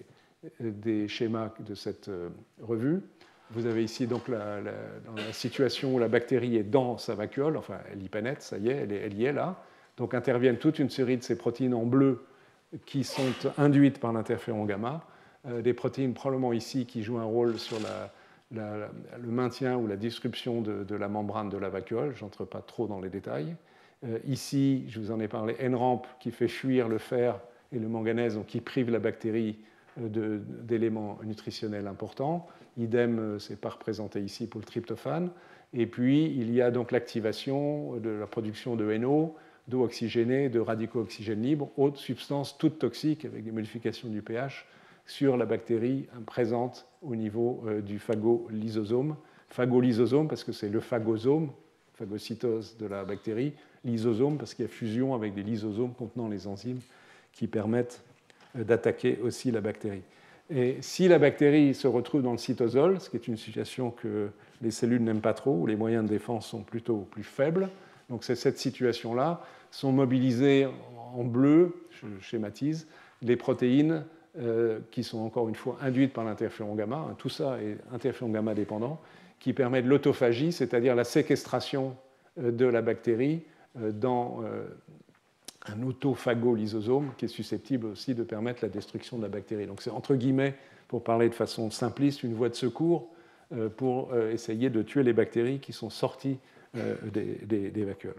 des schémas de cette euh, revue, vous avez ici donc la, la, dans la situation où la bactérie est dans sa vacuole, enfin elle y pénètre, ça y est, elle, est, elle y est là. Donc interviennent toute une série de ces protéines en bleu qui sont induites par l'interféron gamma. Euh, des protéines probablement ici qui jouent un rôle sur la, la, la, le maintien ou la disruption de, de la membrane de la vacuole. Je n'entre pas trop dans les détails. Euh, ici, je vous en ai parlé, N ramp qui fait fuir le fer et le manganèse, donc qui prive la bactérie de, d'éléments nutritionnels importants. Idem, ce n'est pas représenté ici pour le tryptophane. Et puis, il y a donc l'activation de la production de N O, d'eau oxygénée, de radicaux oxygène libres, autres substances toutes toxiques avec des modifications du pH sur la bactérie présente au niveau euh, du phagolysosome. Phagolysosome parce que c'est le phagosome, phagocytose de la bactérie, lysosome parce qu'il y a fusion avec des lysosomes contenant les enzymes qui permettent euh, d'attaquer aussi la bactérie. Et si la bactérie se retrouve dans le cytosol, ce qui est une situation que les cellules n'aiment pas trop, où les moyens de défense sont plutôt plus faibles, donc c'est cette situation-là, sont mobilisées en bleu, je schématise, les protéines euh, qui sont encore une fois induites par l'interféron gamma, tout ça est interféron gamma dépendant, qui permet de l'autophagie, c'est-à-dire la séquestration de la bactérie dans un autophagolysosome qui est susceptible aussi de permettre la destruction de la bactérie. Donc c'est entre guillemets, pour parler de façon simpliste, une voie de secours pour essayer de tuer les bactéries qui sont sorties des, des, des vacuoles.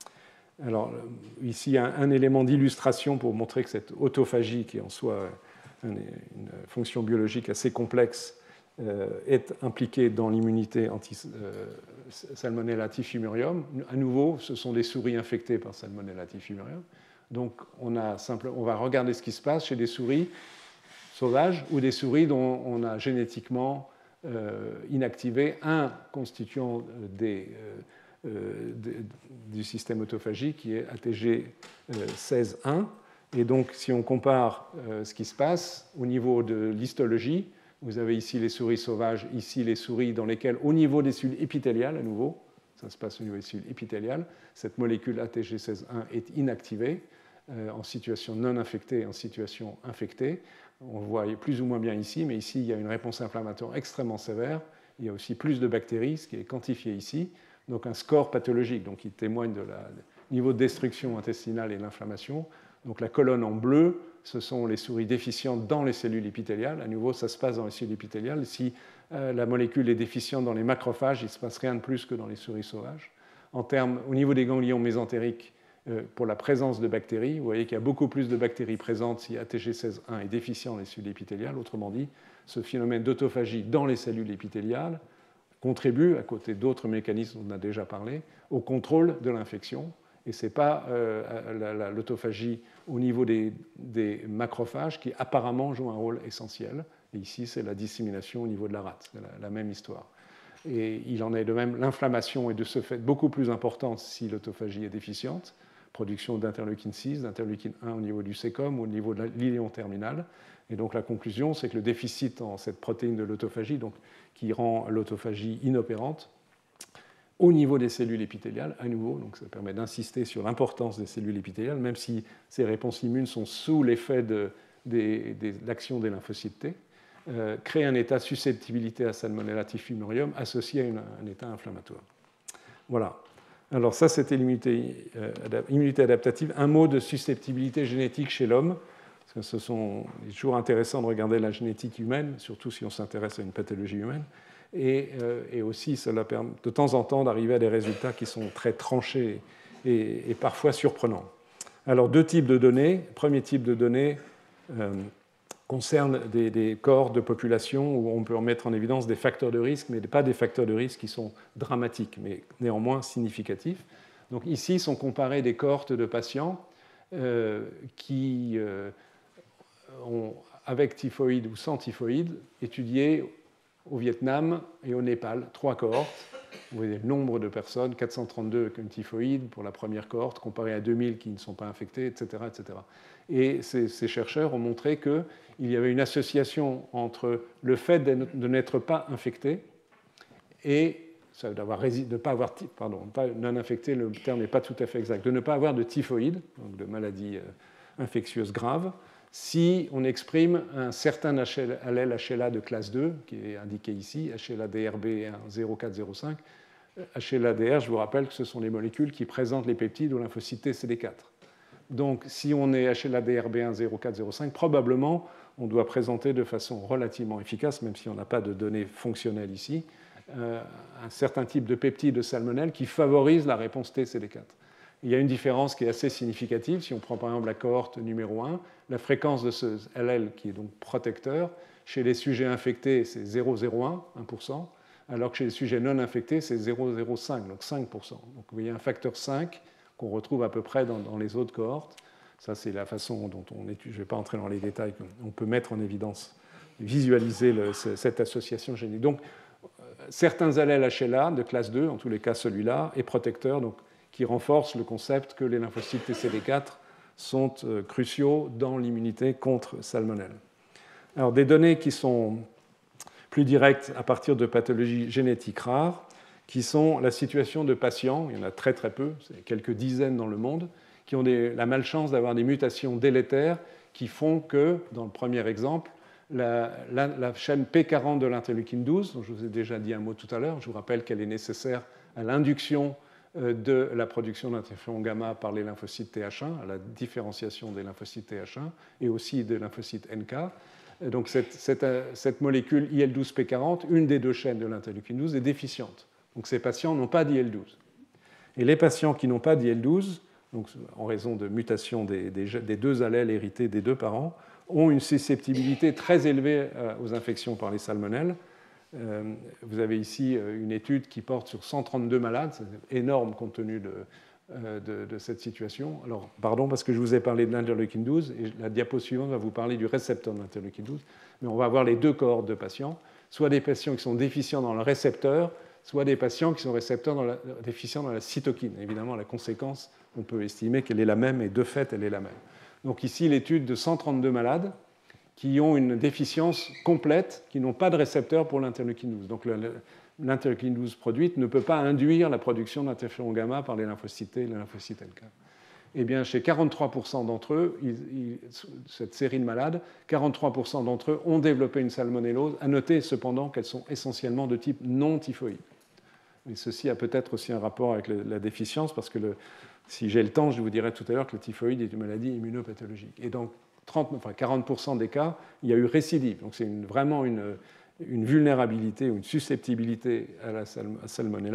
Alors ici, un, un élément d'illustration pour montrer que cette autophagie, qui est en soi une, une fonction biologique assez complexe, euh, est impliquée dans l'immunité anti-Salmonella typhimurium. À nouveau, ce sont des souris infectées par Salmonella typhimurium. Donc on, a simple, on va regarder ce qui se passe chez des souris sauvages ou des souris dont on a génétiquement euh, inactivé un constituant des... Euh, Euh, de, du système autophagique qui est A T G seize un. Et donc, si on compare euh, ce qui se passe au niveau de l'histologie, vous avez ici les souris sauvages, ici les souris dans lesquelles, au niveau des cellules épithéliales, à nouveau, ça se passe au niveau des cellules épithéliales, cette molécule A T G seize un est inactivée euh, en situation non infectée et en situation infectée. On voit plus ou moins bien ici, mais ici, il y a une réponse inflammatoire extrêmement sévère. Il y a aussi plus de bactéries, ce qui est quantifié ici. Donc un score pathologique donc, qui témoigne du niveau de destruction intestinale et de l'inflammation. Donc la colonne en bleu, ce sont les souris déficientes dans les cellules épithéliales. À nouveau, ça se passe dans les cellules épithéliales. Si euh, la molécule est déficiente dans les macrophages, il ne se passe rien de plus que dans les souris sauvages. En termes, au niveau des ganglions mésentériques, euh, pour la présence de bactéries. Vous voyez qu'il y a beaucoup plus de bactéries présentes si A T G seize un est déficient dans les cellules épithéliales. Autrement dit, ce phénomène d'autophagie dans les cellules épithéliales contribue, à côté d'autres mécanismes dont on a déjà parlé, au contrôle de l'infection. Et ce n'est pas euh, l'autophagie au niveau des, des macrophages qui apparemment joue un rôle essentiel. Et ici, c'est la dissémination au niveau de la rate. C'est la, la même histoire. Et il en est de même, l'inflammation est de ce fait beaucoup plus importante si l'autophagie est déficiente. Production d'interleukine six, d'interleukine un au niveau du sécom ou au niveau de l'iléon terminal. Et donc la conclusion, c'est que le déficit en cette protéine de l'autophagie, donc, qui rend l'autophagie inopérante, au niveau des cellules épithéliales, à nouveau, donc ça permet d'insister sur l'importance des cellules épithéliales, même si ces réponses immunes sont sous l'effet de, de, de l'action des lymphocytes T, euh, crée un état de susceptibilité à Salmonella typhimurium associé à une, un état inflammatoire. Voilà. Alors ça, c'était l'immunité euh, immunité adaptative. Un mot de susceptibilité génétique chez l'homme, parce que ce sont, c'est toujours intéressant de regarder la génétique humaine, surtout si on s'intéresse à une pathologie humaine. Et, euh, et aussi, cela permet de temps en temps d'arriver à des résultats qui sont très tranchés et, et parfois surprenants. Alors, deux types de données. Le premier type de données euh, concerne des, des cohortes de population où on peut en mettre en évidence des facteurs de risque, mais pas des facteurs de risque qui sont dramatiques, mais néanmoins significatifs. Donc ici, sont comparés des cohortes de patients euh, qui euh, ont, avec typhoïde ou sans typhoïde, étudié au Vietnam et au Népal, trois cohortes. Vous voyez le nombre de personnes, quatre cent trente-deux avec une typhoïde pour la première cohorte, comparé à deux mille qui ne sont pas infectées, et cetera et cetera. Et ces, ces chercheurs ont montré qu'il y avait une association entre le fait de n'être pas infecté et ça, d'avoir, de ne pas avoir, pardon, pas non infecté, le terme n'est pas tout à fait exact, de ne pas avoir de typhoïde, donc de maladie euh, infectieuse grave, si on exprime un certain allèle H L A de classe deux, qui est indiqué ici, H L A D R B un zéro quatre zéro cinq. H L A D R, je vous rappelle que ce sont les molécules qui présentent les peptides aux lymphocytes T C D quatre. Donc, si on est H L A D R B un zéro quatre zéro cinq, probablement, on doit présenter de façon relativement efficace, même si on n'a pas de données fonctionnelles ici, euh, un certain type de peptide de salmonelle qui favorise la réponse T C D quatre. Il y a une différence qui est assez significative. Si on prend par exemple la cohorte numéro un, la fréquence de ce L L qui est donc protecteur, chez les sujets infectés, c'est zéro virgule zéro un, un pour cent, alors que chez les sujets non infectés, c'est zéro virgule zéro cinq, donc cinq pour cent. Donc vous voyez un facteur cinq qu'on retrouve à peu près dans, dans les autres cohortes. Ça, c'est la façon dont on étudie. Je ne vais pas entrer dans les détails. On peut mettre en évidence, visualiser le, cette association génétique. Donc, certains allèles H L A de classe deux, en tous les cas celui-là, est protecteur, donc qui renforce le concept que les lymphocytes T C D quatre sont euh, cruciaux dans l'immunité contre salmonelle. Alors, des données qui sont plus directes à partir de pathologies génétiques rares, qui sont la situation de patients, il y en a très très peu, c'est quelques dizaines dans le monde, qui ont des, la malchance d'avoir des mutations délétères qui font que, dans le premier exemple, la, la, la chaîne P quarante de l'interleukine douze, dont je vous ai déjà dit un mot tout à l'heure, je vous rappelle qu'elle est nécessaire à l'induction de la production d'interféron gamma par les lymphocytes T H un, à la différenciation des lymphocytes T H un et aussi des lymphocytes N K. Donc cette, cette, cette molécule I L douze P quarante, une des deux chaînes de l'interleukine douze, est déficiente. Donc ces patients n'ont pas d'I L douze. Et les patients qui n'ont pas d'I L douze, donc en raison de mutation des, des, des deux allèles hérités des deux parents, ont une susceptibilité très élevée aux infections par les salmonelles. Euh, vous avez ici une étude qui porte sur cent trente-deux malades, c'est énorme compte tenu de, euh, de, de cette situation. Alors, pardon, parce que je vous ai parlé de l'interleukine douze, et la diapo suivante va vous parler du récepteur de l'interleukine douze, mais on va avoir les deux cohortes de patients, soit des patients qui sont déficients dans le récepteur, soit des patients qui sont récepteurs dans la, déficients dans la cytokine. Évidemment, la conséquence, on peut estimer qu'elle est la même, et de fait, elle est la même. Donc ici, l'étude de cent trente-deux malades, qui ont une déficience complète, qui n'ont pas de récepteur pour l'interleukine douze. Donc l'interleukine douze produite ne peut pas induire la production d'interféron gamma par les lymphocytes T et les lymphocytes N K. Eh bien, chez quarante-trois pour cent d'entre eux, ils, ils, cette série de malades, quarante-trois pour cent d'entre eux ont développé une salmonellose. À noter cependant qu'elles sont essentiellement de type non typhoïde. Et ceci a peut-être aussi un rapport avec le, la déficience, parce que le, si j'ai le temps, je vous dirai tout à l'heure que le typhoïde est une maladie immunopathologique. Et donc, trente, enfin quarante pour cent des cas, il y a eu récidive. Donc c'est une, vraiment une, une vulnérabilité ou une susceptibilité à la salmonella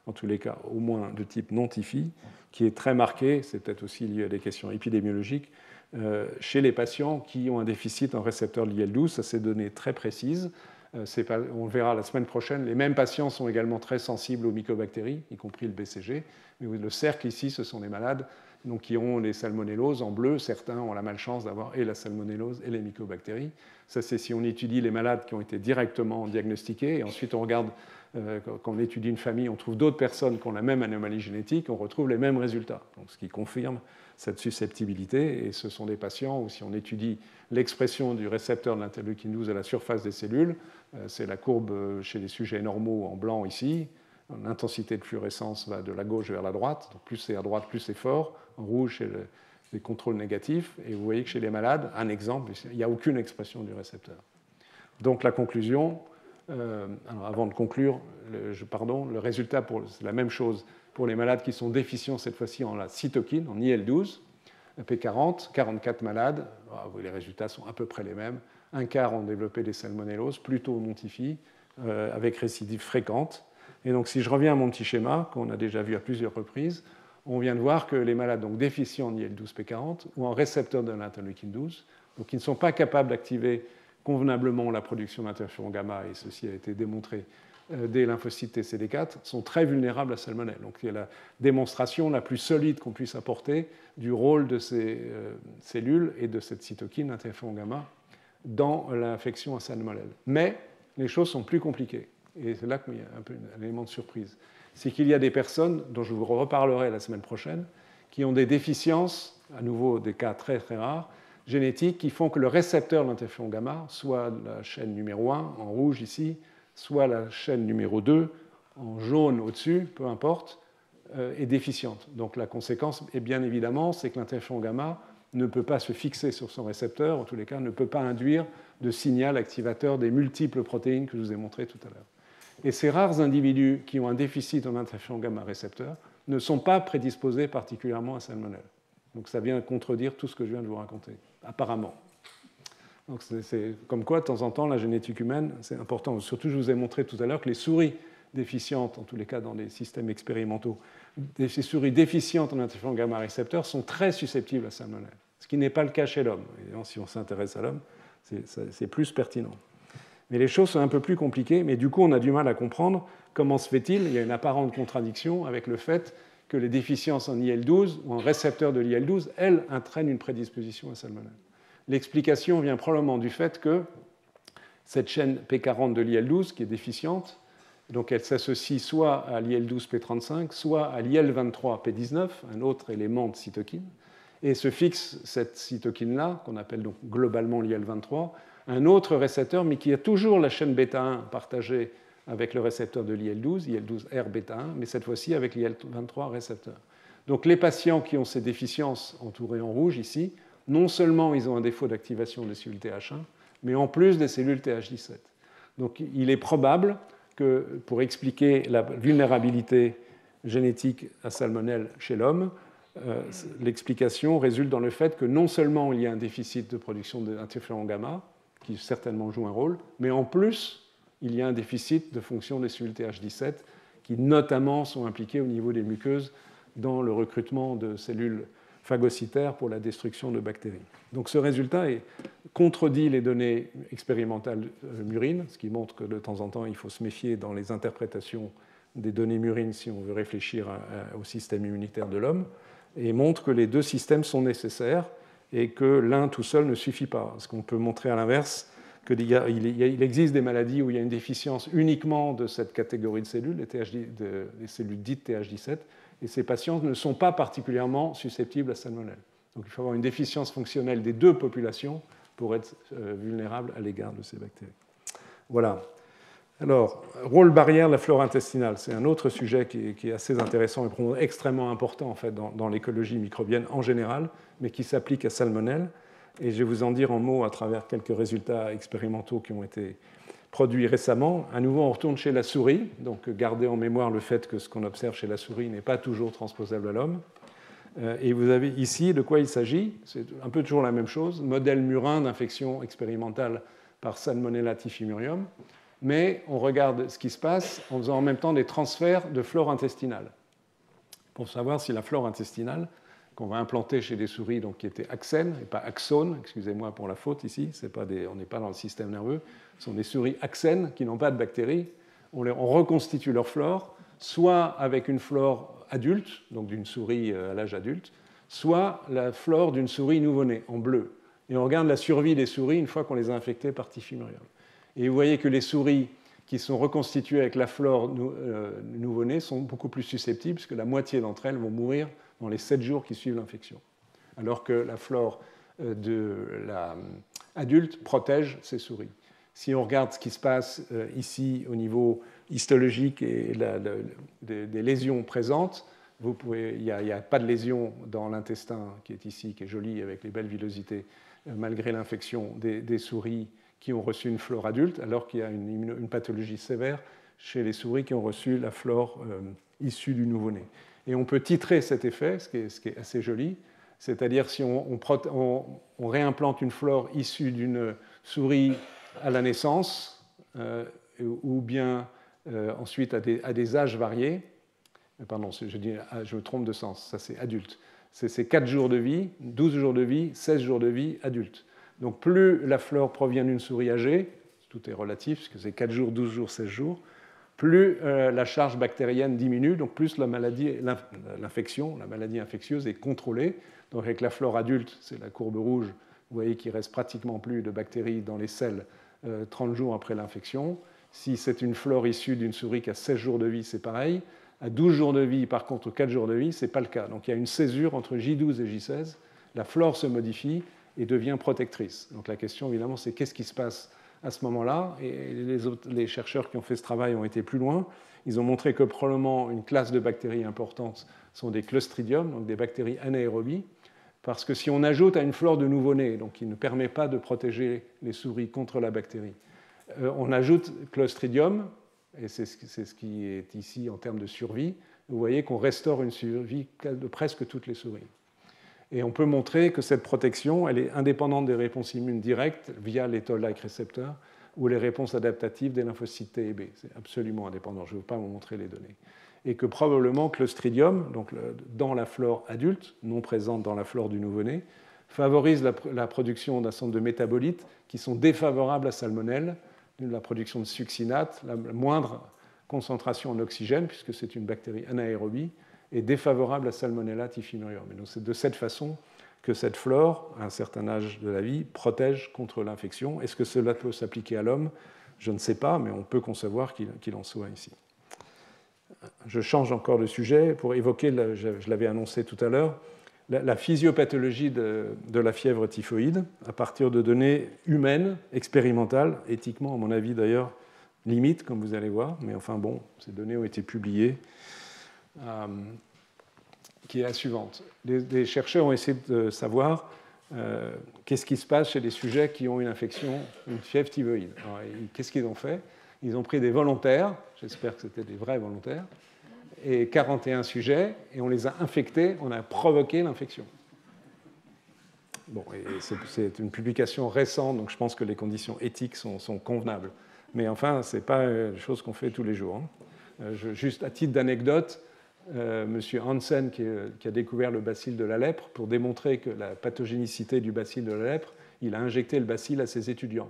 en tous les cas au moins de type non-Tifi, qui est très marqué, c'est peut-être aussi lié à des questions épidémiologiques, euh, chez les patients qui ont un déficit en récepteur de l'I L douze. Ça, c'est des données très précises. Euh, pas, on le verra la semaine prochaine. Les mêmes patients sont également très sensibles aux mycobactéries, y compris le B C G. Mais le cercle ici, ce sont des malades donc, qui ont les salmonelloses en bleu. Certains ont la malchance d'avoir et la salmonellose et les mycobactéries. Ça, c'est si on étudie les malades qui ont été directement diagnostiqués. Et ensuite, on regarde, euh, quand on étudie une famille, on trouve d'autres personnes qui ont la même anomalie génétique, on retrouve les mêmes résultats. Donc, ce qui confirme cette susceptibilité. Et ce sont des patients où, si on étudie l'expression du récepteur de l'interleukine douze à la surface des cellules, euh, c'est la courbe chez les sujets normaux en blanc ici. L'intensité de fluorescence va de la gauche vers la droite. Donc, plus c'est à droite, plus c'est fort. En rouge, c'est le, les contrôles négatifs. Et vous voyez que chez les malades, un exemple, il n'y a aucune expression du récepteur. Donc la conclusion, euh, alors avant de conclure, le, je, pardon, le résultat, c'est la même chose pour les malades qui sont déficients cette fois-ci en la cytokine, en I L douze, P quarante, quarante-quatre malades, les résultats sont à peu près les mêmes. Un quart ont développé des salmonelloses, plutôt non-Tifi, euh, avec récidive fréquente. Et donc si je reviens à mon petit schéma, qu'on a déjà vu à plusieurs reprises, on vient de voir que les malades donc, déficients en I L douze P quarante ou en récepteur de l'interleukine douze, donc qui ne sont pas capables d'activer convenablement la production d'interféron gamma, et ceci a été démontré euh, des lymphocytes T C D quatre, sont très vulnérables à salmonelle. Donc c'est la démonstration la plus solide qu'on puisse apporter du rôle de ces euh, cellules et de cette cytokine interféron gamma dans l'infection à salmonelle. Mais les choses sont plus compliquées, et c'est là qu'il y a un peu un élément de surprise. C'est qu'il y a des personnes, dont je vous reparlerai la semaine prochaine, qui ont des déficiences, à nouveau des cas très très rares, génétiques, qui font que le récepteur de l'interféron gamma, soit la chaîne numéro un, en rouge ici, soit la chaîne numéro deux, en jaune au-dessus, peu importe, euh, est déficiente. Donc la conséquence, est bien évidemment, c'est que l'interféron gamma ne peut pas se fixer sur son récepteur, en tous les cas, ne peut pas induire de signal activateur des multiples protéines que je vous ai montrées tout à l'heure. Et ces rares individus qui ont un déficit en interféron gamma récepteur ne sont pas prédisposés particulièrement à salmonelle. Donc ça vient contredire tout ce que je viens de vous raconter, apparemment. Donc c'est, c'est comme quoi, de temps en temps, la génétique humaine, c'est important. Surtout, je vous ai montré tout à l'heure que les souris déficientes, en tous les cas dans les systèmes expérimentaux, ces souris déficientes en interféron gamma récepteur sont très susceptibles à salmonelle, ce qui n'est pas le cas chez l'homme. Évidemment, si on s'intéresse à l'homme, c'est, c'est plus pertinent. Mais les choses sont un peu plus compliquées, mais du coup, on a du mal à comprendre comment se fait-il, il y a une apparente contradiction avec le fait que les déficiences en I L douze ou en récepteur de l'I L douze, elles, entraînent une prédisposition à salmonelle. L'explication vient probablement du fait que cette chaîne P quarante de l'I L douze, qui est déficiente, donc elle s'associe soit à l'I L douze P trente-cinq, soit à l'I L vingt-trois P dix-neuf, un autre élément de cytokine, et se fixe cette cytokine-là, qu'on appelle donc globalement l'I L vingt-trois, un autre récepteur, mais qui a toujours la chaîne bêta un partagée avec le récepteur de l'I L douze, I L douze R bêta un, mais cette fois-ci avec l'I L vingt-trois récepteur. Donc les patients qui ont ces déficiences entourées en rouge ici, non seulement ils ont un défaut d'activation des cellules T H un, mais en plus des cellules T H dix-sept. Donc il est probable que pour expliquer la vulnérabilité génétique à salmonelle chez l'homme, euh, l'explication résulte dans le fait que non seulement il y a un déficit de production d'interféron gamma, qui certainement joue un rôle, mais en plus, il y a un déficit de fonction des cellules T H dix-sept qui notamment sont impliquées au niveau des muqueuses dans le recrutement de cellules phagocytaires pour la destruction de bactéries. Donc ce résultat est, contredit les données expérimentales murines, ce qui montre que de temps en temps, il faut se méfier dans les interprétations des données murines si on veut réfléchir à, à, au système immunitaire de l'homme, et montre que les deux systèmes sont nécessaires et que l'un tout seul ne suffit pas. Parce qu'on peut montrer à l'inverse qu'il existe des maladies où il y a une déficience uniquement de cette catégorie de cellules, les, T H, de, les cellules dites T H dix-sept, et ces patients ne sont pas particulièrement susceptibles à salmonelle. Donc il faut avoir une déficience fonctionnelle des deux populations pour être euh, vulnérable à l'égard de ces bactéries. Voilà. Alors, rôle barrière de la flore intestinale, c'est un autre sujet qui est, qui est assez intéressant et extrêmement important en fait, dans, dans l'écologie microbienne en général, mais qui s'applique à salmonelle. Et je vais vous en dire en mots à travers quelques résultats expérimentaux qui ont été produits récemment. À nouveau, on retourne chez la souris, donc gardez en mémoire le fait que ce qu'on observe chez la souris n'est pas toujours transposable à l'homme. Et vous avez ici de quoi il s'agit. C'est un peu toujours la même chose, modèle murin d'infection expérimentale par Salmonella typhimurium. mais on regarde ce qui se passe en faisant en même temps des transferts de flore intestinale, pour savoir si la flore intestinale qu'on va implanter chez des souris donc, qui étaient axènes et pas axones, excusez-moi pour la faute ici, c'est pas des, on n'est pas dans le système nerveux, ce sont des souris axènes qui n'ont pas de bactéries, on, les, on reconstitue leur flore, soit avec une flore adulte, donc d'une souris à l'âge adulte, soit la flore d'une souris nouveau-née, en bleu. Et on regarde la survie des souris une fois qu'on les a infectées par typhimurium. Et vous voyez que les souris qui sont reconstituées avec la flore nou, euh, nouveau-née sont beaucoup plus susceptibles, puisque la moitié d'entre elles vont mourir dans les sept jours qui suivent l'infection, alors que la flore euh, de l'adulte protège ces souris. Si on regarde ce qui se passe euh, ici au niveau histologique et la, la, des, des lésions présentes, vous pouvez, il n'y a, a pas de lésion dans l'intestin qui est ici, qui est joli avec les belles villosités, euh, malgré l'infection des, des souris qui ont reçu une flore adulte, alors qu'il y a une, une pathologie sévère chez les souris qui ont reçu la flore euh, issue du nouveau-né. Et on peut titrer cet effet, ce qui est, ce qui est assez joli, c'est-à-dire si on, on, on, on réimplante une flore issue d'une souris à la naissance, euh, ou bien euh, ensuite à des, à des âges variés, pardon, je, dis, je me trompe de sens, ça c'est adulte, c'est quatre jours de vie, douze jours de vie, seize jours de vie adulte. Donc plus la flore provient d'une souris âgée, tout est relatif, puisque c'est quatre jours, douze jours, seize jours, plus euh, la charge bactérienne diminue, donc plus la maladie, l'infection, la maladie infectieuse est contrôlée. Donc avec la flore adulte, c'est la courbe rouge, vous voyez qu'il ne reste pratiquement plus de bactéries dans les selles euh, trente jours après l'infection. Si c'est une flore issue d'une souris qui a seize jours de vie, c'est pareil. À douze jours de vie, par contre, ou quatre jours de vie, ce n'est pas le cas. Donc il y a une césure entre J douze et J seize. La flore se modifie et devient protectrice. Donc la question, évidemment, c'est qu'est-ce qui se passe à ce moment-là, et les, autres, les chercheurs qui ont fait ce travail ont été plus loin. Ils ont montré que probablement une classe de bactéries importantes sont des Clostridium, donc des bactéries anaérobies, parce que si on ajoute à une flore de nouveau-né, donc qui ne permet pas de protéger les souris contre la bactérie, euh, on ajoute Clostridium, et c'est ce, c'est ce qui est ici en termes de survie, vous voyez qu'on restaure une survie de presque toutes les souris. Et on peut montrer que cette protection, elle est indépendante des réponses immunes directes via les toll-like récepteurs ou les réponses adaptatives des lymphocytes T et B. C'est absolument indépendant. Je ne veux pas vous montrer les données. Et que probablement Clostridium, donc le, dans la flore adulte, non présente dans la flore du nouveau-né, favorise la, la production d'un certain nombre de métabolites qui sont défavorables à Salmonelle, la production de succinate, la moindre concentration en oxygène, puisque c'est une bactérie anaérobie, est défavorable à Salmonella typhimurium. Et donc c'est de cette façon que cette flore, à un certain âge de la vie, protège contre l'infection. Est-ce que cela peut s'appliquer à l'homme? Je ne sais pas, mais on peut concevoir qu'il, qu'il en soit ici. Je change encore de sujet pour évoquer, je l'avais annoncé tout à l'heure, la physiopathologie de, de la fièvre typhoïde à partir de données humaines, expérimentales, éthiquement, à mon avis d'ailleurs, limite, comme vous allez voir, mais enfin bon, ces données ont été publiées. Euh, qui est la suivante. Des, des chercheurs ont essayé de savoir euh, qu'est-ce qui se passe chez des sujets qui ont une infection, une fièvre typhoïde. Alors, qu'est-ce qu'ils ont fait? Ils ont pris des volontaires, j'espère que c'était des vrais volontaires, et quarante et un sujets, et on les a infectés, on a provoqué l'infection. Bon, et c'est, c'est une publication récente, donc je pense que les conditions éthiques sont, sont convenables. Mais enfin, ce n'est pas une chose qu'on fait tous les jours. Hein. Je, juste à titre d'anecdote, Euh, M. Hansen, qui, est, qui a découvert le bacille de la lèpre, pour démontrer que la pathogénicité du bacille de la lèpre, il a injecté le bacille à ses étudiants.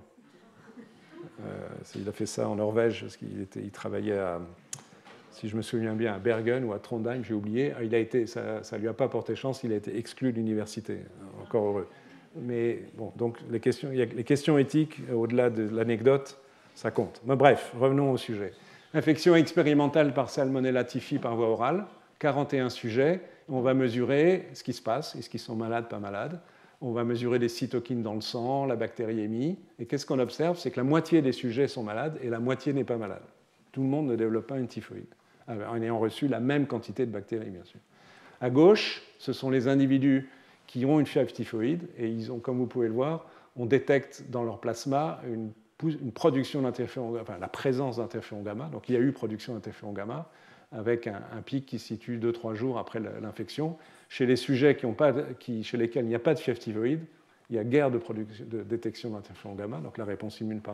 Euh, il a fait ça en Norvège, parce qu'il était, il travaillait, à, si je me souviens bien, à Bergen ou à Trondheim, j'ai oublié. Il a été, ça ne lui a pas porté chance, il a été exclu de l'université. Encore heureux. Mais bon, donc les questions, il y a, les questions éthiques, au-delà de l'anecdote, ça compte. Mais bref, revenons au sujet. Infection expérimentale par Salmonella typhi par voie orale, quarante et un sujets. On va mesurer ce qui se passe, est-ce qu'ils sont malades, pas malades. On va mesurer les cytokines dans le sang, la bactériémie. Et qu'est-ce qu'on observe? C'est que la moitié des sujets sont malades et la moitié n'est pas malade. Tout le monde ne développe pas une typhoïde, en ayant reçu la même quantité de bactéries, bien sûr. À gauche, ce sont les individus qui ont une fièvre typhoïde, et ils ont, comme vous pouvez le voir, on détecte dans leur plasma une une production d'interféron, enfin la présence d'interféron gamma. Donc il y a eu production d'interféron gamma avec un, un pic qui se situe deux à trois jours après l'infection. Chez les sujets qui ont pas, qui, chez lesquels il n'y a pas de fièvre typhoïde, il y a guère de, de détection d'interféron gamma, donc la réponse immune paraît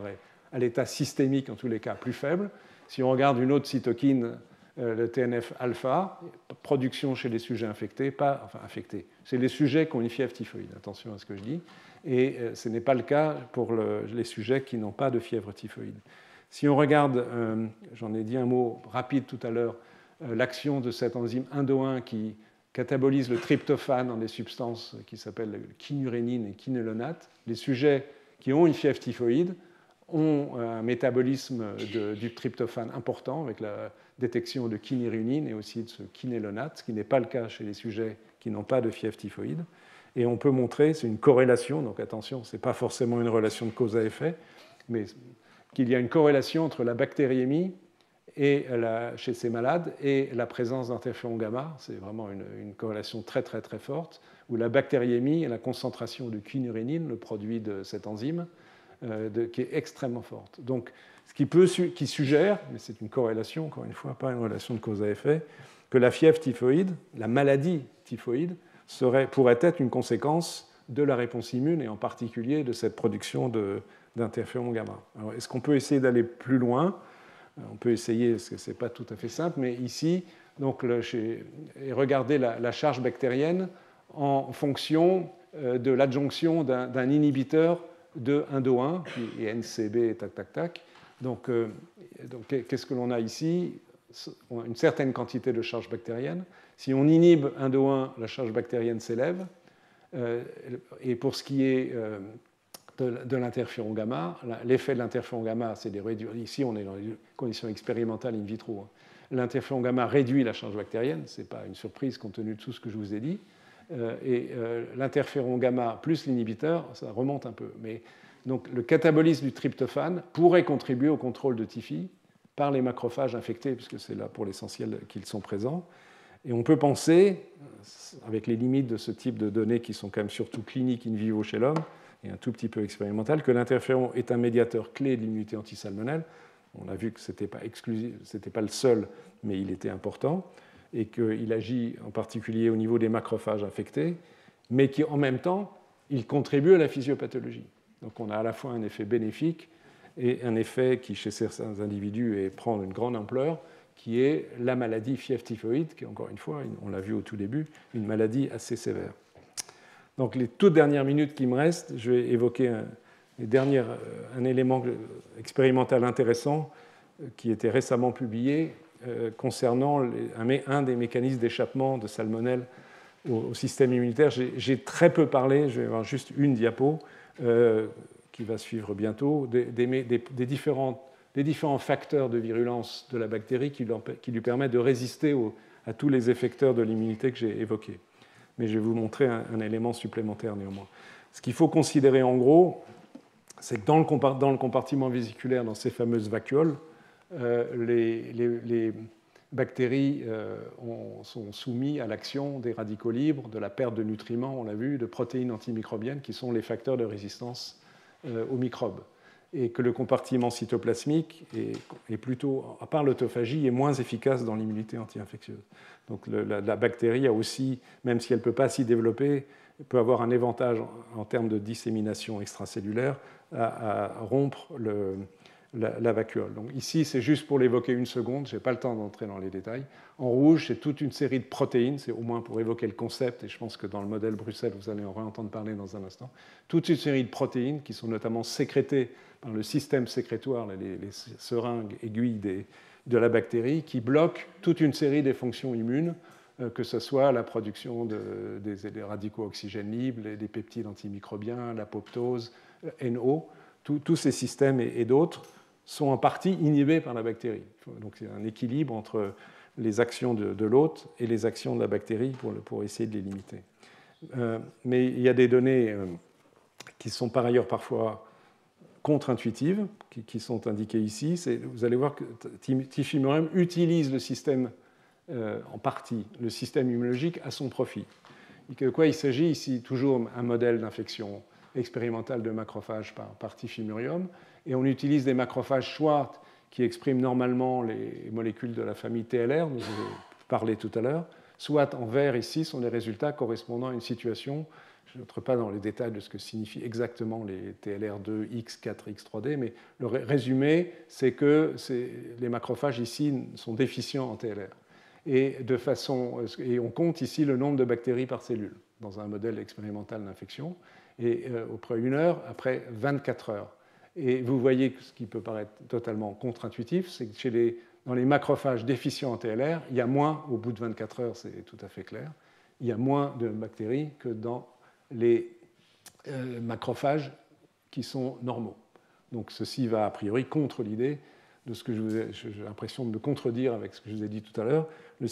à l'état systémique, en tous les cas, plus faible. Si on regarde une autre cytokine, euh, le T N F-alpha, production chez les sujets infectés, pas, enfin infectés, c'est les sujets qui ont une fièvre typhoïde, attention à ce que je dis, et euh, ce n'est pas le cas pour le, les sujets qui n'ont pas de fièvre typhoïde. Si on regarde, euh, j'en ai dit un mot rapide tout à l'heure, euh, l'action de cet enzyme indo un qui catabolise le tryptophane dans des substances qui s'appellent kynurénine et quinolonate. Les sujets qui ont une fièvre typhoïde ont un métabolisme de, du tryptophane important avec la détection de kynurénine et aussi de ce quinélonate, ce qui n'est pas le cas chez les sujets qui n'ont pas de fièvre typhoïde. Et on peut montrer, c'est une corrélation, donc attention, ce n'est pas forcément une relation de cause à effet, mais qu'il y a une corrélation entre la bactériémie et la, chez ces malades et la présence d'interféron gamma. C'est vraiment une, une corrélation très très très forte, où la bactériémie et la concentration de kynurénine, le produit de cette enzyme, euh, de, qui est extrêmement forte. Donc, ce qui, peut, qui suggère, mais c'est une corrélation, encore une fois, pas une relation de cause à effet, que la fièvre typhoïde, la maladie typhoïde, serait, pourrait être une conséquence de la réponse immune et en particulier de cette production d'interféron gamma. Alors, est-ce qu'on peut essayer d'aller plus loin ? On peut essayer, parce que ce n'est pas tout à fait simple, mais ici, donc, le, chez, et regardez la, la charge bactérienne en fonction euh, de l'adjonction d'un inhibiteur de indo un, qui est N C B, tac, tac, tac. Donc, euh, donc qu'est-ce que l'on a ici ? On a une certaine quantité de charge bactérienne. Si on inhibe indo un, la charge bactérienne s'élève. Euh, et pour ce qui est euh, de, de l'interféron gamma, l'effet de l'interféron gamma, c'est de réduire. Ici, on est dans les conditions expérimentales in vitro. Hein. L'interféron gamma réduit la charge bactérienne, ce n'est pas une surprise compte tenu de tout ce que je vous ai dit. Euh, et euh, l'interféron gamma plus l'inhibiteur, ça remonte un peu. Mais donc, le catabolisme du tryptophane pourrait contribuer au contrôle de typhi par les macrophages infectés, puisque c'est là pour l'essentiel qu'ils sont présents. Et on peut penser, avec les limites de ce type de données qui sont quand même surtout cliniques in vivo chez l'homme et un tout petit peu expérimentales, que l'interféron est un médiateur clé de l'immunité antisalmonelle. On a vu que ce n'était pas exclusif, c'était pas le seul, mais il était important, et qu'il agit en particulier au niveau des macrophages infectés, mais qu'en même temps, il contribue à la physiopathologie. Donc on a à la fois un effet bénéfique et un effet qui, chez certains individus, est, prend une grande ampleur, qui est la maladie fièvre typhoïde, qui est encore une fois, on l'a vu au tout début, une maladie assez sévère. Donc les toutes dernières minutes qui me restent, je vais évoquer un, les dernières, un élément expérimental intéressant qui était récemment publié euh, concernant les, un, un des mécanismes d'échappement de salmonelle au, au système immunitaire. J'ai très peu parlé, je vais avoir juste une diapo euh, qui va suivre bientôt, des, des, des, des différentes les différents facteurs de virulence de la bactérie qui, qui lui permettent de résister au, à tous les effecteurs de l'immunité que j'ai évoqués. Mais je vais vous montrer un, un élément supplémentaire néanmoins. Ce qu'il faut considérer en gros, c'est que dans le, dans le compartiment vésiculaire, dans ces fameuses vacuoles, euh, les, les, les bactéries euh, ont, sont soumises à l'action des radicaux libres, de la perte de nutriments, on l'a vu, de protéines antimicrobiennes qui sont les facteurs de résistance euh, aux microbes. Et que le compartiment cytoplasmique est, est plutôt, à part l'autophagie, est moins efficace dans l'immunité anti-infectieuse. Donc le, la, la bactérie a aussi, même si elle ne peut pas s'y développer, peut avoir un avantage en, en termes de dissémination extracellulaire à, à rompre le, la, la vacuole. Donc ici, c'est juste pour l'évoquer une seconde, je n'ai pas le temps d'entrer dans les détails. En rouge, c'est toute une série de protéines, c'est au moins pour évoquer le concept, et je pense que dans le modèle Bruxelles, vous allez en réentendre parler dans un instant, toute une série de protéines qui sont notamment sécrétées par le système sécrétoire, les, les seringues aiguilles des, de la bactérie, qui bloquent toute une série des fonctions immunes, euh, que ce soit la production de, des, des radicaux oxygène libres, les, des peptides antimicrobiens, l'apoptose, N O, tous ces systèmes et, et d'autres sont en partie inhibés par la bactérie. Donc il y a un équilibre entre les actions de, de l'hôte et les actions de la bactérie pour, le, pour essayer de les limiter. Euh, mais il y a des données euh, qui sont par ailleurs parfois contre-intuitives, qui, qui sont indiquées ici. Vous allez voir que Tifimurium utilise le système, euh, en partie, le système immunologique à son profit. Et de quoi il s'agit ici? Toujours un modèle d'infection expérimentale de macrophages par, par Tifimurium, et on utilise des macrophages Schwartz qui expriment normalement les molécules de la famille T L R, dont je vais parler tout à l'heure, soit en vert ici sont les résultats correspondant à une situation. Je n'entre pas dans les détails de ce que signifient exactement les T L R deux, X quatre, X trois D, mais le résumé, c'est que les macrophages ici sont déficients en T L R. Et, de façon, et on compte ici le nombre de bactéries par cellule dans un modèle expérimental d'infection, et euh, après une heure, après vingt-quatre heures. Et vous voyez que ce qui peut paraître totalement contre-intuitif, c'est que chez les, dans les macrophages déficients en T L R, il y a moins, au bout de vingt-quatre heures, c'est tout à fait clair, il y a moins de bactéries que dans les euh, macrophages qui sont normaux. Donc ceci va a priori contre l'idée de ce que je vous ai, j'ai l'impression de me contredire avec ce que je vous ai dit tout à l'heure.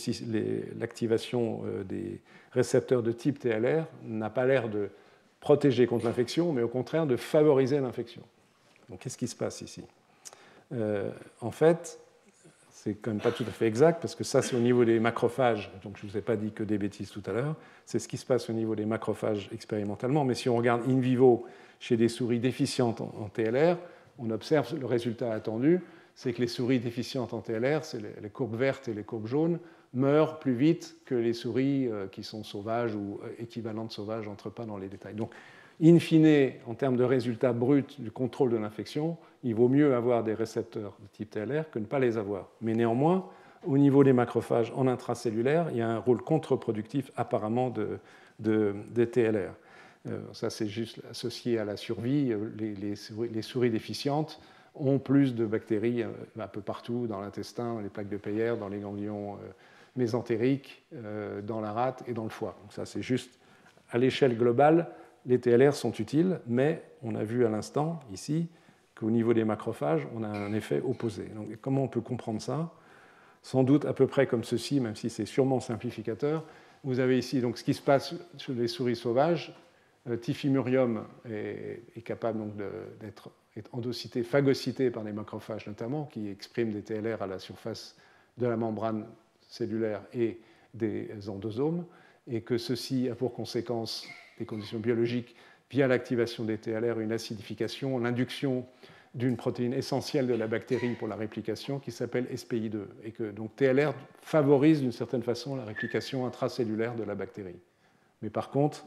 L'activation euh, des récepteurs de type T L R n'a pas l'air de protéger contre l'infection, mais au contraire de favoriser l'infection. Donc qu'est-ce qui se passe ici? euh, En fait, c'est quand même pas tout à fait exact, parce que ça, c'est au niveau des macrophages. Donc, je ne vous ai pas dit que des bêtises tout à l'heure. C'est ce qui se passe au niveau des macrophages expérimentalement. Mais si on regarde in vivo chez des souris déficientes en T L R, on observe le résultat attendu, c'est que les souris déficientes en T L R, c'est les courbes vertes et les courbes jaunes, meurent plus vite que les souris qui sont sauvages ou équivalentes sauvages. Je n'entre pas dans les détails. Donc, in fine, en termes de résultats bruts du contrôle de l'infection, il vaut mieux avoir des récepteurs de type T L R que ne pas les avoir. Mais néanmoins, au niveau des macrophages en intracellulaire, il y a un rôle contre-productif apparemment de, de, de T L R. Euh, ça, c'est juste associé à la survie. Les, les, souris, les souris déficientes ont plus de bactéries euh, un peu partout, dans l'intestin, les plaques de Peyer, dans les ganglions euh, mésentériques, euh, dans la rate et dans le foie. Donc ça, c'est juste à l'échelle globale. Les T L R sont utiles, mais on a vu à l'instant, ici, qu'au niveau des macrophages, on a un effet opposé. Donc, comment on peut comprendre ça? Sans doute à peu près comme ceci, même si c'est sûrement simplificateur. Vous avez ici donc, ce qui se passe sur les souris sauvages. Euh, Typhimurium est, est capable d'être endocyté, phagocyté par les macrophages notamment, qui expriment des T L R à la surface de la membrane cellulaire et des endosomes, et que ceci a pour conséquence des conditions biologiques via l'activation des T L R, une acidification, l'induction d'une protéine essentielle de la bactérie pour la réplication qui s'appelle S P I deux. Et que donc T L R favorise d'une certaine façon la réplication intracellulaire de la bactérie. Mais par contre,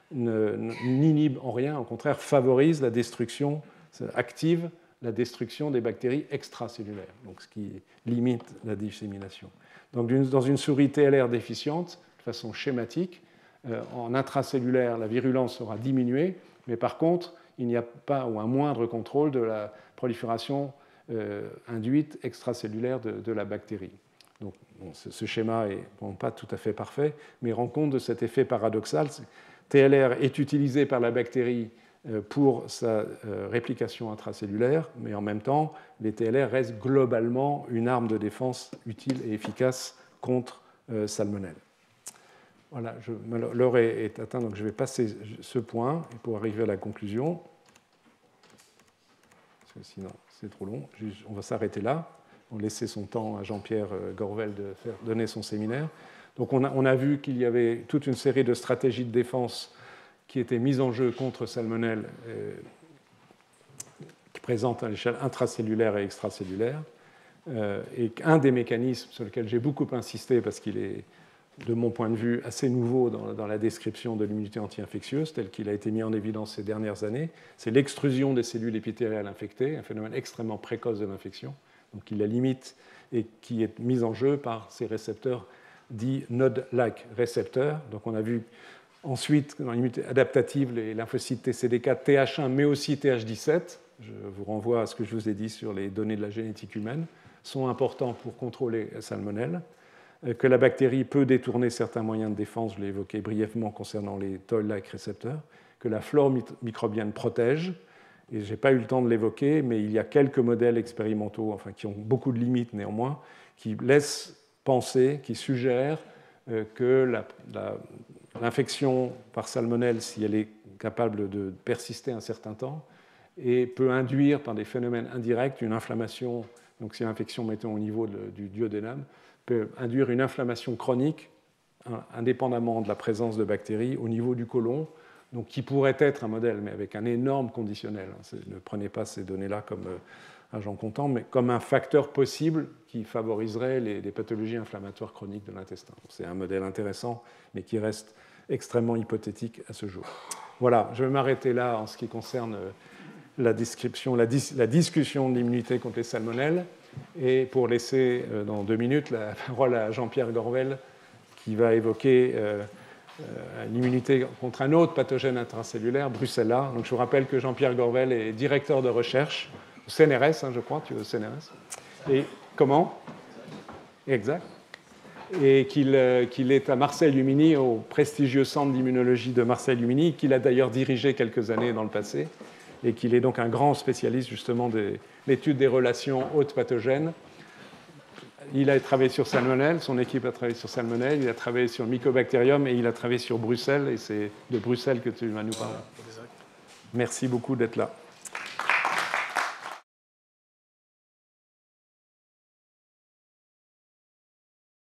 n'inhibe en rien, au contraire, favorise la destruction, active la destruction des bactéries extracellulaires, donc ce qui limite la dissémination. Donc dans une souris T L R déficiente, de façon schématique, en intracellulaire, la virulence sera diminuée, mais par contre, il n'y a pas ou un moindre contrôle de la prolifération euh, induite extracellulaire de, de la bactérie. Donc, bon, ce, ce schéma n'est bon, pas tout à fait parfait, mais rend compte de cet effet paradoxal. T L R est utilisé par la bactérie euh, pour sa euh, réplication intracellulaire, mais en même temps, les T L R restent globalement une arme de défense utile et efficace contre euh, salmonelle. Voilà, l'heure est, est atteinte, donc je vais passer ce point pour arriver à la conclusion. Parce que sinon, c'est trop long. On va s'arrêter là. On va laisser son temps à Jean-Pierre Gorvel de faire donner son séminaire. Donc on a, on a vu qu'il y avait toute une série de stratégies de défense qui étaient mises en jeu contre salmonelle, euh, qui présentent à l'échelle intracellulaire et extracellulaire. Euh, et un des mécanismes sur lequel j'ai beaucoup insisté, parce qu'il est, de mon point de vue, assez nouveau dans, dans la description de l'immunité anti-infectieuse, tel qu'il a été mis en évidence ces dernières années, c'est l'extrusion des cellules épithéliales infectées, un phénomène extrêmement précoce de l'infection, donc qui la limite et qui est mis en jeu par ces récepteurs dits node-like récepteurs. Donc on a vu ensuite, dans l'immunité adaptative, les lymphocytes T C D quatre, T H un, mais aussi T H dix-sept, je vous renvoie à ce que je vous ai dit sur les données de la génétique humaine, sont importants pour contrôler la salmonelle, que la bactérie peut détourner certains moyens de défense, je l'ai évoqué brièvement concernant les toll-like récepteurs, que la flore microbienne protège, et je n'ai pas eu le temps de l'évoquer, mais il y a quelques modèles expérimentaux, enfin, qui ont beaucoup de limites néanmoins, qui laissent penser, qui suggèrent euh, que l'infection par salmonelle, si elle est capable de persister un certain temps, et peut induire par des phénomènes indirects une inflammation, donc si l'infection, mettons, au niveau de, du duodénum, peut induire une inflammation chronique, hein, indépendamment de la présence de bactéries, au niveau du côlon, donc qui pourrait être un modèle, mais avec un énorme conditionnel. Ne prenez pas ces données-là comme agent comptant, mais comme un facteur possible qui favoriserait les, les pathologies inflammatoires chroniques de l'intestin. C'est un modèle intéressant, mais qui reste extrêmement hypothétique à ce jour. Voilà, je vais m'arrêter là en ce qui concerne la, description, la, dis, la discussion de l'immunité contre les salmonelles, et pour laisser euh, dans deux minutes la parole à Jean-Pierre Gorvel, qui va évoquer euh, euh, l'immunité contre un autre pathogène intracellulaire, Brucella. Donc, je vous rappelle que Jean-Pierre Gorvel est directeur de recherche au C N R S, hein, je crois, tu es au C N R S. Et comment ? Exact. Et qu'il, euh, qu'il est à Marseille-Lumini, au prestigieux centre d'immunologie de Marseille-Lumini, qu'il a d'ailleurs dirigé quelques années dans le passé, et qu'il est donc un grand spécialiste justement de l'étude des relations hôtes pathogènes. Il a travaillé sur Salmonelle, son équipe a travaillé sur Salmonelle, il a travaillé sur Mycobacterium et il a travaillé sur Bruxelles, et c'est de Bruxelles que tu vas nous parler. Merci beaucoup d'être là.